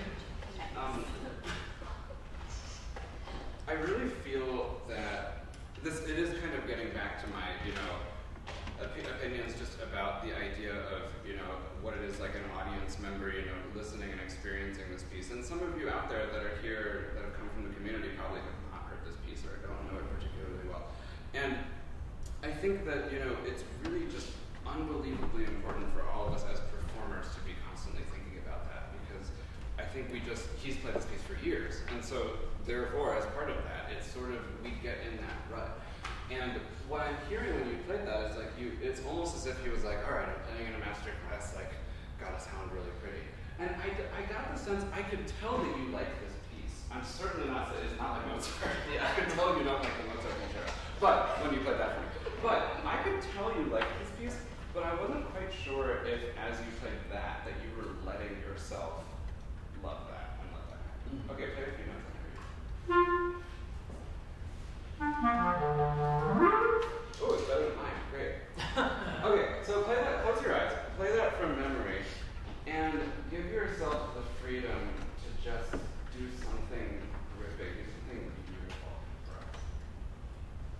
I really feel that it is kind of getting back to my, opinions just about the idea of, what it is like an audience member, listening and experiencing this piece. And some of you out there that are here, that have come from the community, probably have not heard this piece or don't know it particularly well. And I think that, it's really just unbelievably important for all of us as performers to be constantly thinking about that, because I think he's played this piece for years, and so therefore, as part of that, it's sort of, we get in that rut. And what I'm hearing when you played that is like it's almost as if he was like, all right, I'm playing in a master class, like, gotta sound really pretty. And I got the sense, I could tell that you like this piece. I'm certainly not saying it's not like Mozart. I could tell you don't like the Mozart concerto. But, when you played that for me. But I could tell you like this piece, but I wasn't quite sure if, as you played that you were letting yourself love that and let that happen. Okay, play a few notes. Oh, it's better than mine. Great. Okay, so play that. Close your eyes. Play that from memory, and give yourself the freedom to just do something terrific, do something beautiful for us.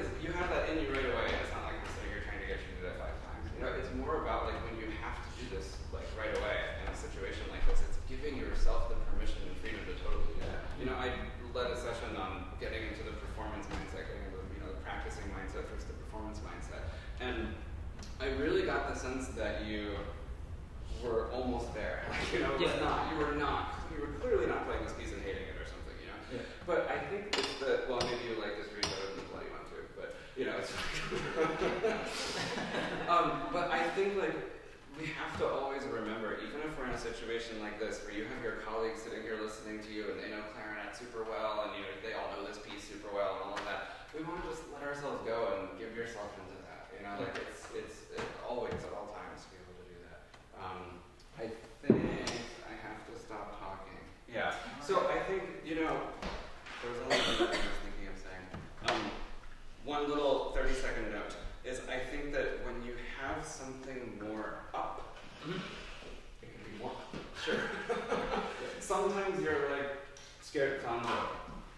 is you have that in you right away, and it's not like you're trying to get you to do that 5 times. You know, it's more about like when you have to do this like right away in a situation like this. It's giving yourself the permission and freedom to totally do that. You know, I led a session on getting into the performance mindset, getting into the practicing mindset versus the performance mindset, and I really got the sense that you were almost there. Like, you know, you were clearly not playing this piece and hating it or something. You know, but I think it's well, maybe you like this read better than the bloody one too, but you know, it's but I think like we have to always remember, even if we're in a situation like this where you have your colleagues sitting here listening to you and they know clarinet super well and they all know this piece super well and all of that, we want to just let ourselves go and give yourself into that. You know, like it's always at all times to be able to do that. I think I have to stop talking. Yeah. So I think, there was only one thing I was thinking of saying. One little 30-second note is I think that when you have something more up, it can be more. Sure. Sometimes you're like scared to sound low.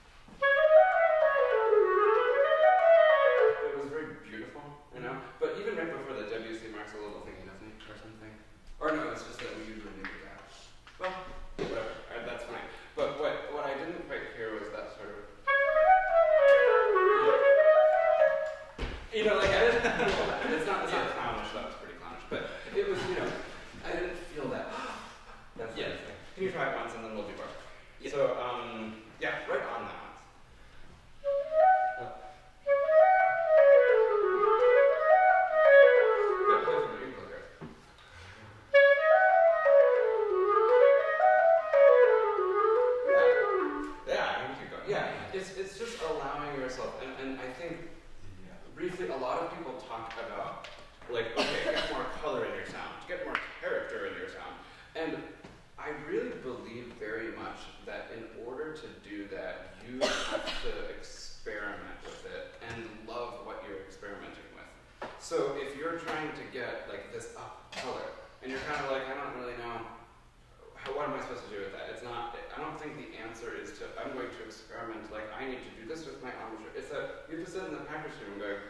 It was very beautiful, but even right before the WC marks a little thingy, doesn't it, or something? Or no, it's just that we usually do that. Well, whatever, that's fine. But what I didn't quite hear was that sort of, like I didn't feel that. It's not clownish, that was pretty clownish, but it was, I didn't feel that. That's the thing. Can you try it once and then we'll do more? Yeah. So, right on that. It's just allowing yourself, and I think briefly a lot of people talk about like, okay, get more color in your sound, get more character in your sound. And I really believe very much that in order to do that, you have to experiment with it and love what you're experimenting with. So if you're trying to get like this up color, and you're kind of like, I don't really know, what am I supposed to do with that? It's not, I don't think the answer is to, I'm going to experiment, like I need to do this with my embouchure. It's that you have to sit in the practice room and go,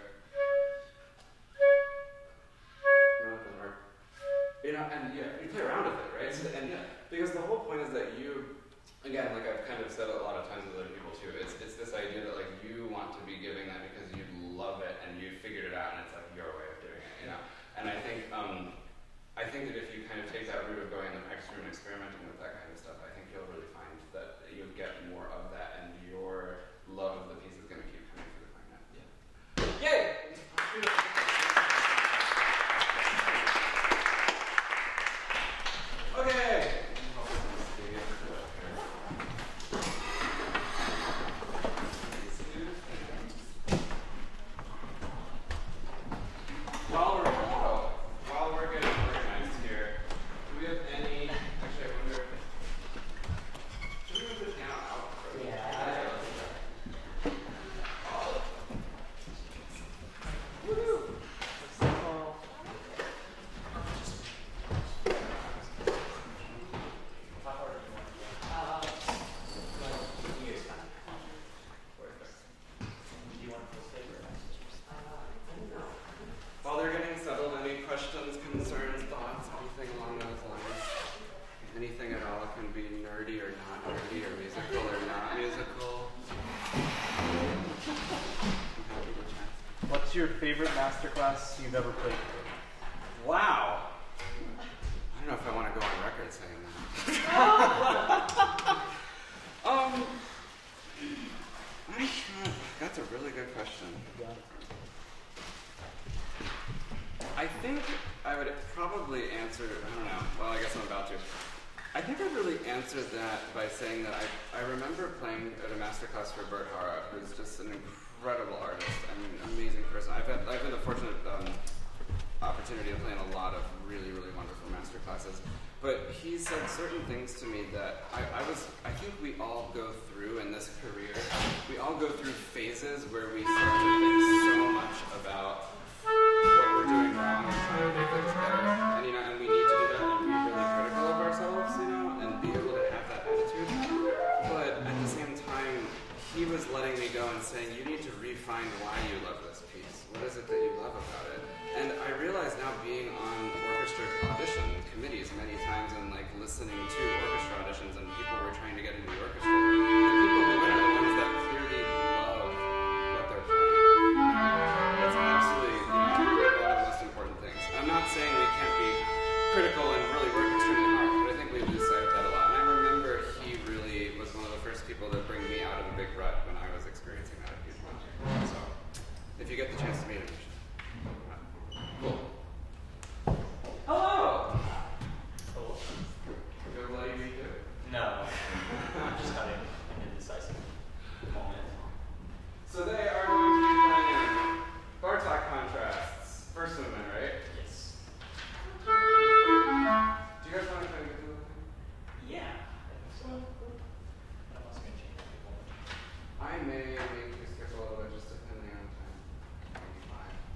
no, it doesn't work. And you play around with it, right? Because the whole point is that you, again, like I've kind of said a lot of times with other people too, it's this idea that like you want to be giving that because you love it and you figured it out and it's like your way of doing it, And I think that if you kind of take that route of going in the practice room and experimenting with that kind of stuff, I think you'll really find that you get more of that and your love of the piece is going to keep coming through the clarinet. Yeah. Yay! Okay. While we're getting organized here, do we have any? Actually, I wonder. Should we move the piano out? Woo! While they're getting settled, any questions, concerns, thoughts, anything along those lines? Anything at all can be nerdy or not nerdy, or musical or not musical. I'm happy to chat. What's your favorite Masterclass you've ever played? Wow! I don't know if I want to go on record saying that. That's a really good question. I think I would probably answer, I don't know, well I guess I'm about to. I think I'd really answer that by saying that I remember playing at a Masterclass for Bert Hara, who's just an incredible artist and an amazing person. I've had the fortunate opportunity of playing a lot of really, really wonderful Masterclasses. But he said certain things to me that I think we all go through in this career. We all go through phases where we start to think so much about what we're doing wrong and trying to make things better. And we need to do that and be really critical of ourselves, and be able to have that attitude. But at the same time, he was letting me go and saying, you need to refine why you love this be an option. Cool. Hello! Hello. Good lady too. No. I'm just having an indecisive moment. So they are going to be playing Bartok contrasts. First movement, right? Yes. Do you guys want to try to get to the thing? Yeah. I think so. I'm also going to change the moment. I may make your schedule a little bit just depending on time. Maybe 5.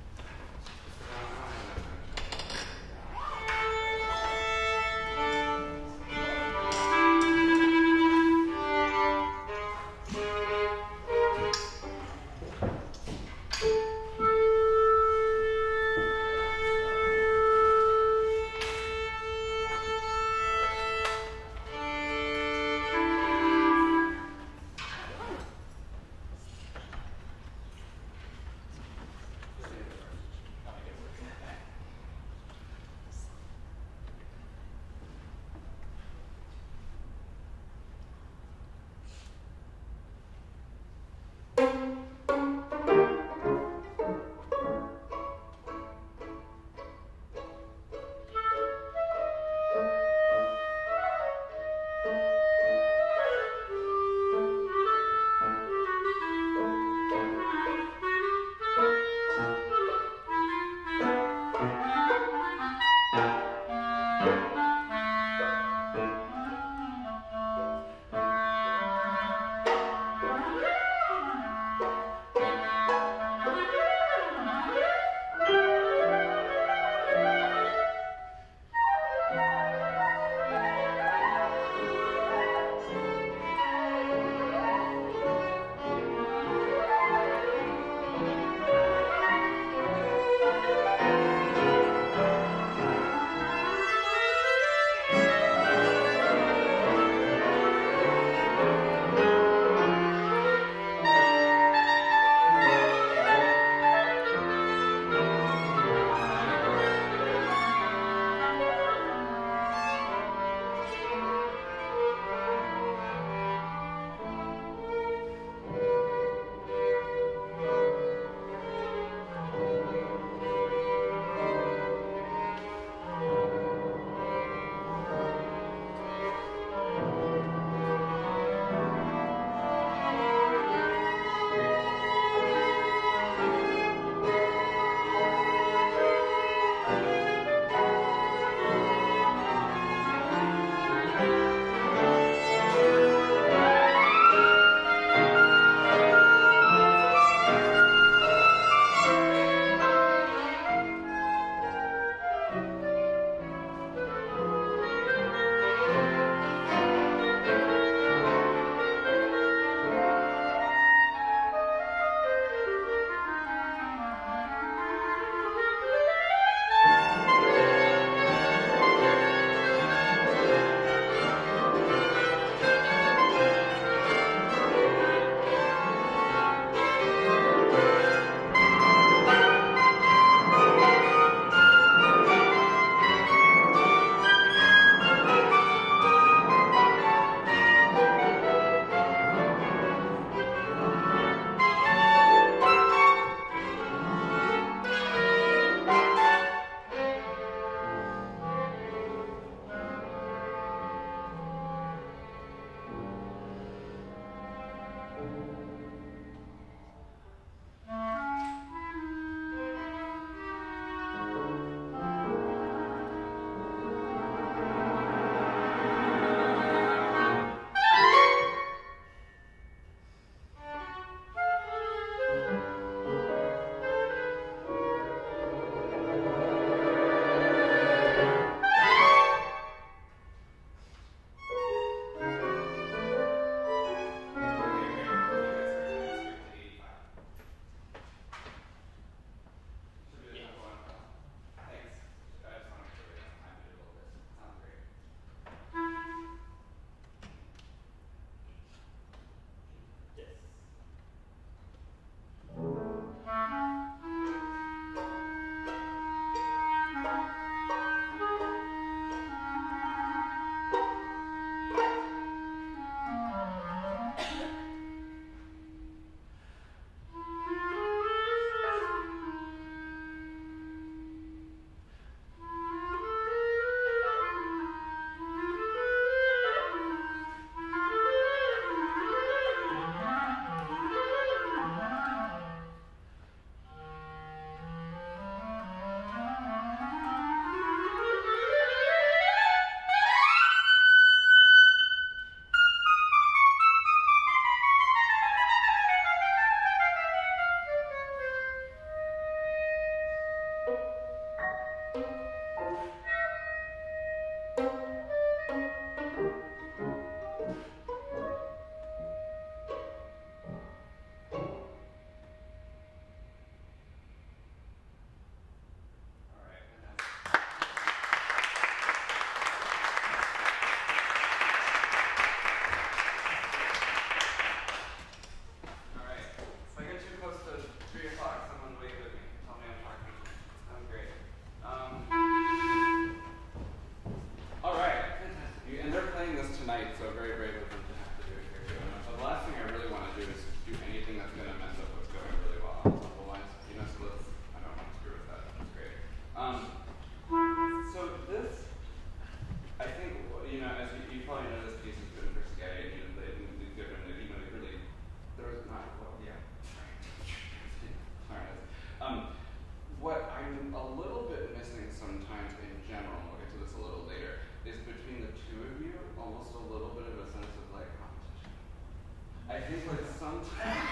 sometimes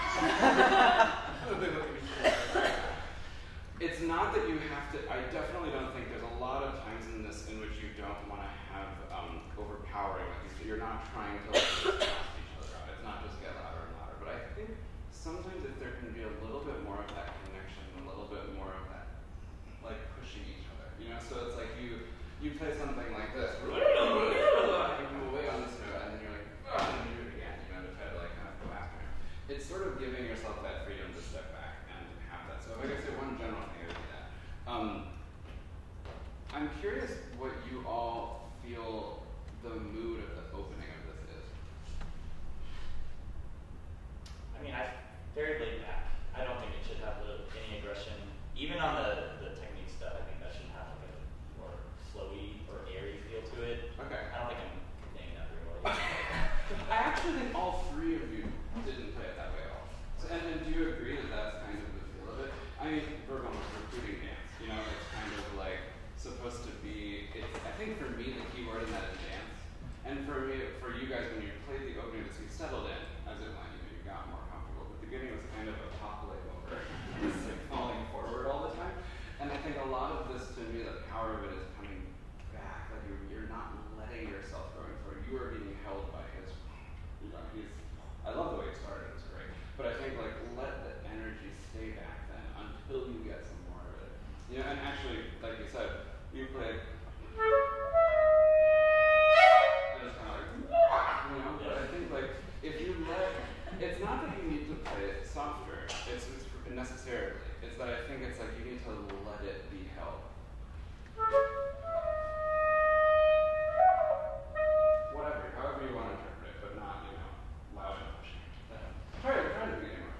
it's not that you have to. I definitely don't think there's a lot of times in this in which you don't want to have overpowering. Like you're not trying to like blast each other out. It's not just get louder and louder. But I think sometimes if there can be a little bit more of that connection, a little bit more of that like pushing each other. You know, so it's like you play something like this. You come away on this note, and then you're like, oh, and then you do it again. You know, to try to like kind of go after it. It's sort of giving yourself that freedom to step back and have that. So if I could say one general thing, it would be that. I'm curious what you all feel the mood of the opening of this is. I mean, very laid back. I don't think it should have any aggression. Even on the technique stuff, I think that should have like a more flowy or airy feel to it. Okay. I don't think I'm conveying that very well. I actually think all three of you didn't play it that way at all. So, and do you agree that that's kind of the feel of it? I mean, we're almost recruiting dance. You know, it's kind of like supposed to be. I think for me, the key word in that is dance. And for you guys, when you played the opening, you settled in as it went. You got more comfortable. The beginning was kind of a toppling over, just like falling forward all the time. And I think a lot of this, to me, the power of it is coming back. Like you're not letting yourself going for it. You are being held by his. I love the way it started. It's great. But I think like let the energy stay back then until you get some more of it. You know, and actually, like you said, you played. And it's kind of like, you know. But I think like if you it's not that you need to play it softer. It's necessarily. It's that I think it's like you need to let it be held. Whatever, however you want to interpret it, but not, you know, loud and pushing. Try to be anywhere.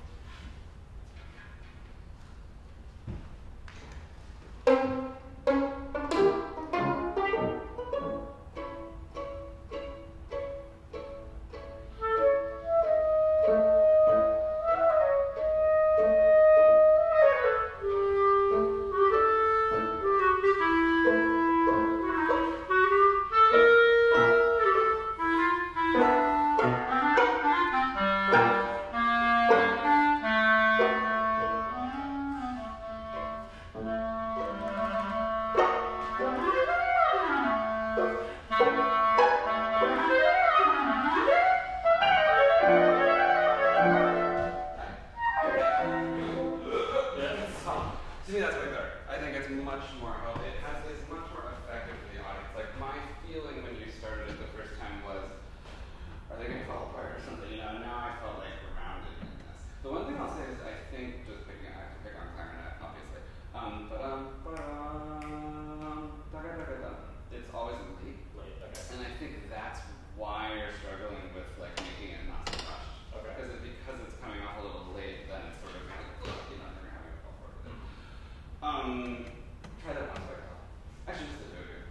Try that one second. Actually, just the two.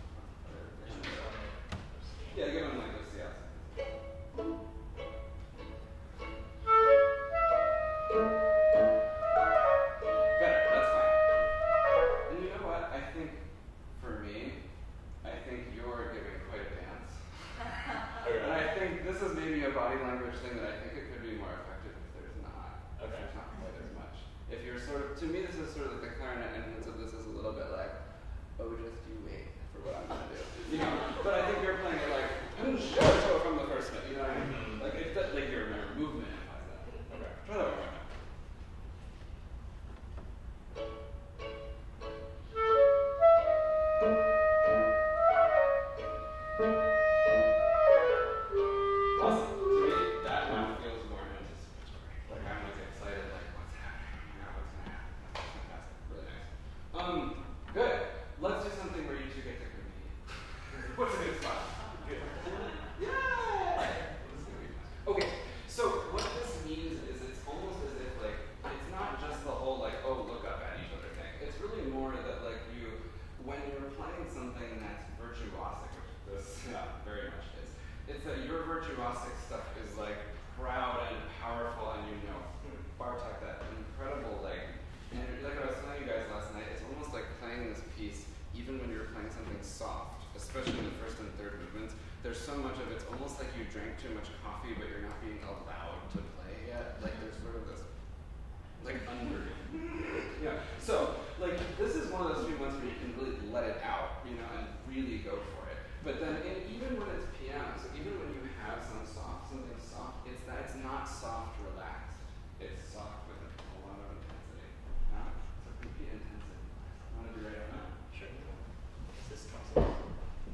Yeah, give them like this, yeah. Better, that's fine. And you know what? I think, for me, you're giving quite a dance. And I think this is maybe a body language thing that I think it could be more effective if there's not. Okay. If there's not quite as much. If you're sort of, to me this is sort of like the clarinet entrance of this is a little bit like, oh, just you wait for what I'm going to do. You know? But I think you're playing it like, show from the first note. You know what I mean? Like, it's that, like your movement implies that. Okay. Try that one right now. Awesome. To me, that one feels more anticipatory. Like I'm like excited, like what's happening? You know, what's gonna happen? That's fantastic. Really nice. Good. Let's do something where you two get to compete. What's a good spot? Good. Yeah. This is gonna be fun. Okay. So what this means is it's almost as if like it's not just the whole like look up at each other thing. It's really more that like when you're playing something that's virtuosic, which this very much is. It's that your virtuosic stuff is like proud and powerful, and Bartok, that incredible and like I was telling you guys last night, it's almost like playing this piece, even when you're playing something soft, especially in the first and third movements. There's so much of it's almost like you drank too much coffee, but you're not being allowed to play like under you. Yeah. So, like, this is one of those few ones where you can really let it out, you know, and really go for it. But then, even when it's piano, so even when you have something soft, it's that it's not soft, relaxed. It's soft with a lot of intensity. So complete intensity. I want to be right on that. Sure. Is this comes in?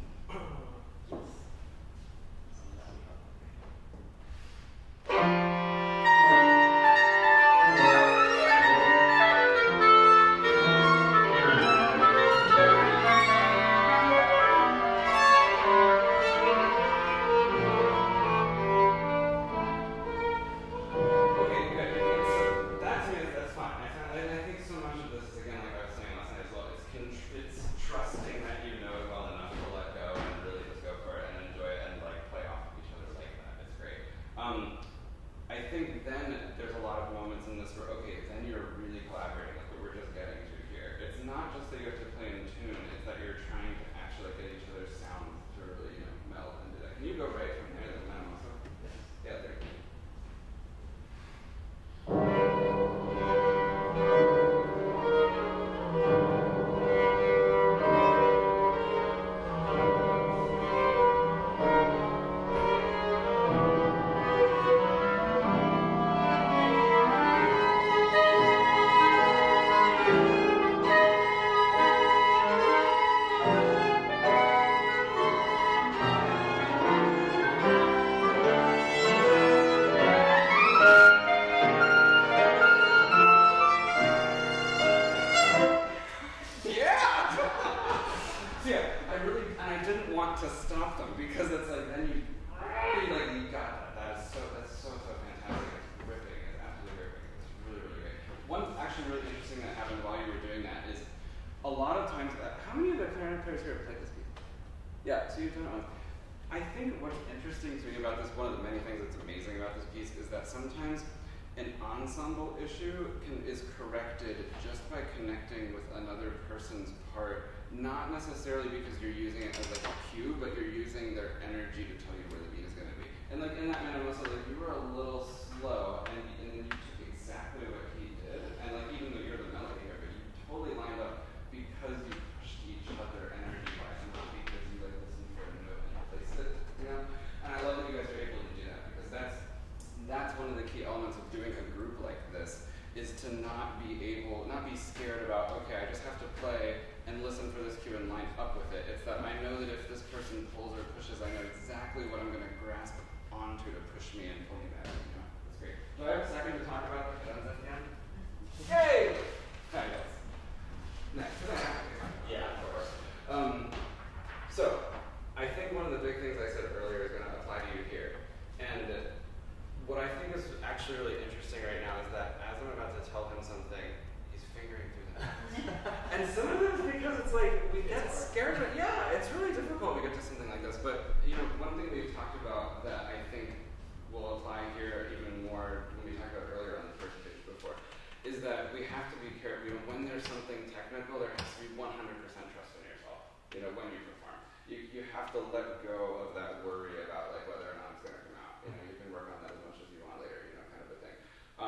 Sometimes an ensemble issue is corrected just by connecting with another person's part, not necessarily because you're using it as like a cue, but you're using their energy to tell you where the beat is going to be. And like in that manner, also like you were a little slow, and then you took exactly what he did, and like even though you're the melody here, but you totally lined up because you pushed each other energy-wise, not because you like listened for a note and replaced it, you know. And I love that you guys are able to do that because that's one of the key elements of doing a group like this, is to not be scared about, okay, I just have to play and listen for this cue and line up with it. It's that I know that if this person pulls or pushes, I know exactly what I'm going to grasp onto to push me and pull me back. You know? That's great. Do I have a second to talk about the cadence at the end? Yay! Fabulous. Next. Yeah, of course. So, I think one of the big things I said earlier is going to apply to you here. And what I think is actually really interesting right now is that as I'm about to tell him something, he's fingering through the notes. And some of it's because it's like, we get scared of it. Yeah, it's really difficult to get to something like this. But, you know, one thing we've talked about that I think will apply here even more when we talked about earlier on the first page before, is that we have to be careful. You know, when there's something technical, there has to be 100% trust in yourself, you know, when you perform. You have to let go of that worry about like whether or not it's going to come out. You know, you can work on that as much as you want later, you know, kind of a thing.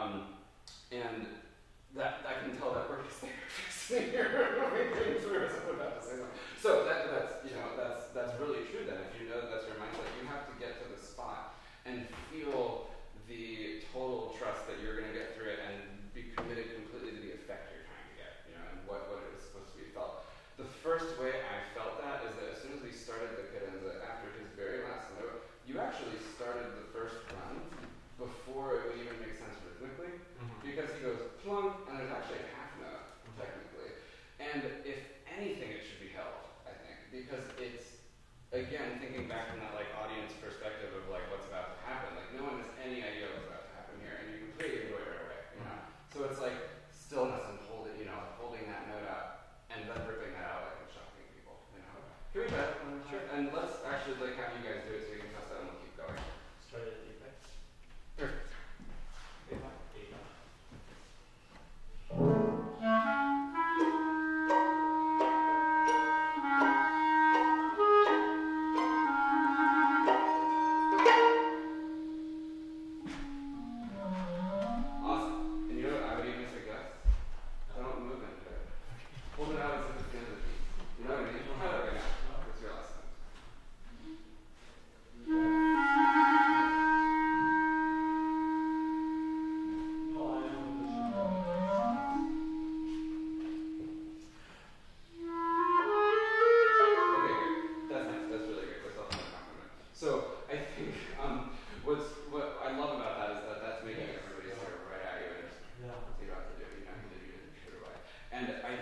And that I can tell that we're just fixing here. About to say something. So that's you know that's really true. Then if you know that's your mindset, you have to get to the spot and feel the total trust that you're going to get through it and be committed completely to the effect you're trying to get. You know, and what it is supposed to be felt. The first way I felt that is that as soon as we started the cadenza, after his very last note, you actually started the first run before it would even make sense rhythmically, because he goes plunk, and there's actually a half note, technically. And if anything, it should be held, I think, because it's, again, thinking back from that like audience perspective of like what's about to happen, like no one has any idea what's about to happen here, and you completely enjoy it right away, you know? So it's like stillness and holding that note out, and then ripping that out like it's shocking people, you know? Can we try? Sure. And let's actually like have you guys do it so we can test that and we'll keep going. Start at Edythe. Perfect.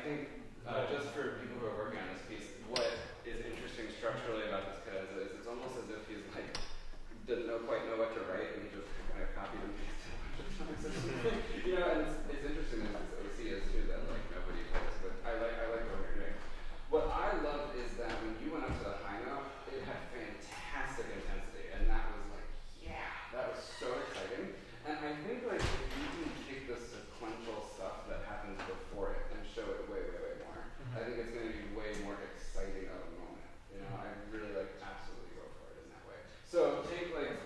think just for people who are working on this piece, what is interesting structurally about this cut is it's almost as if he's like didn't quite know what to write, and he just kind of copied and pasted a bunch of times. You know, and it's interesting that this OC is too, that like nobody plays, but I like what you're doing. What I loved is that when you went up to the high note, it had fantastic intensity, and that was like, yeah, that was so exciting. And I think like if you can take the sequential stuff that happens before it and show it way, way, way more, I think it's going to be way more exciting of a moment. You know, I really like absolutely go for it in that way. So take like,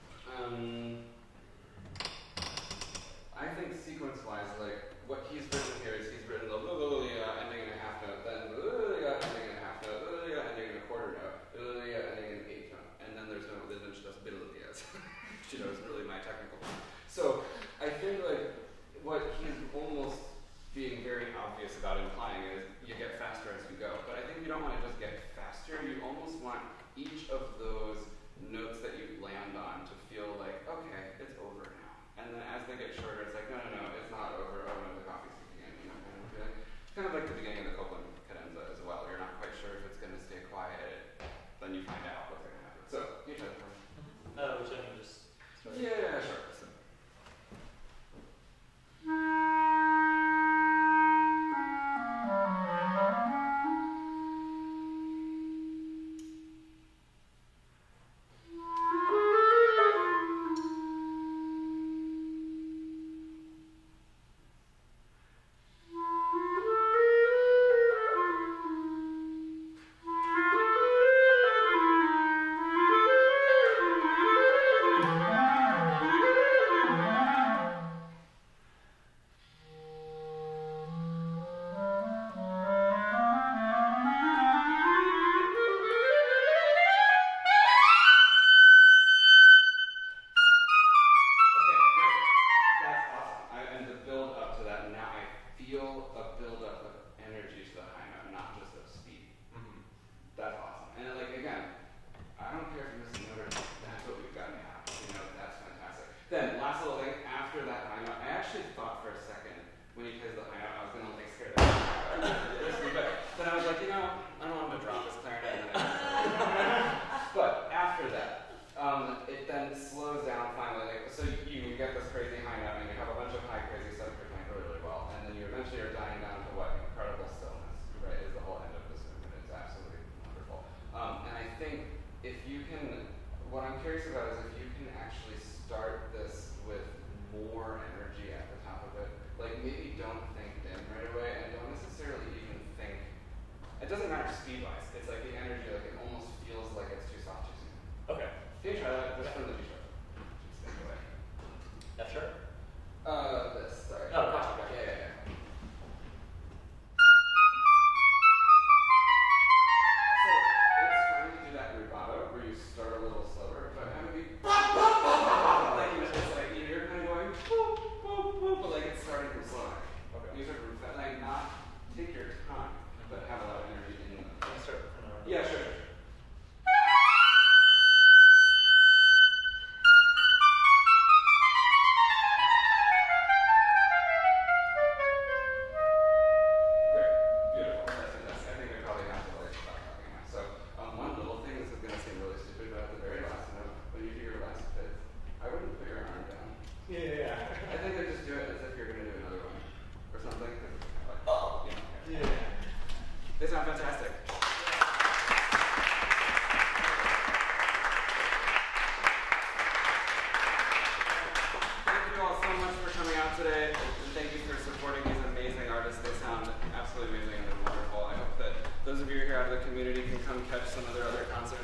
I think sequence-wise, like what he's written here is he's written the ending in a half note, then ending in a half note, ending in a quarter note, ending in an eighth note, and then there's just billias. You know, it's really my technical one. So I think like what he's almost being very obvious about implying is you get faster as you go. But I think you don't want to just get faster. You almost want each of those notes that you land on to feel like, okay, it's over now. And then as they get shorter, it's like, no, it's not over. Oh no, the coffee's kicking in. You know, kind of feeling. Kind of like the beginning of the Copeland cadenza as well. You're not quite sure if it's going to stay quiet. Then you find out what's going to happen. So you try to which I can just start. Yeah, sure.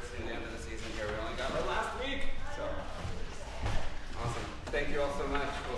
Thank you all so much.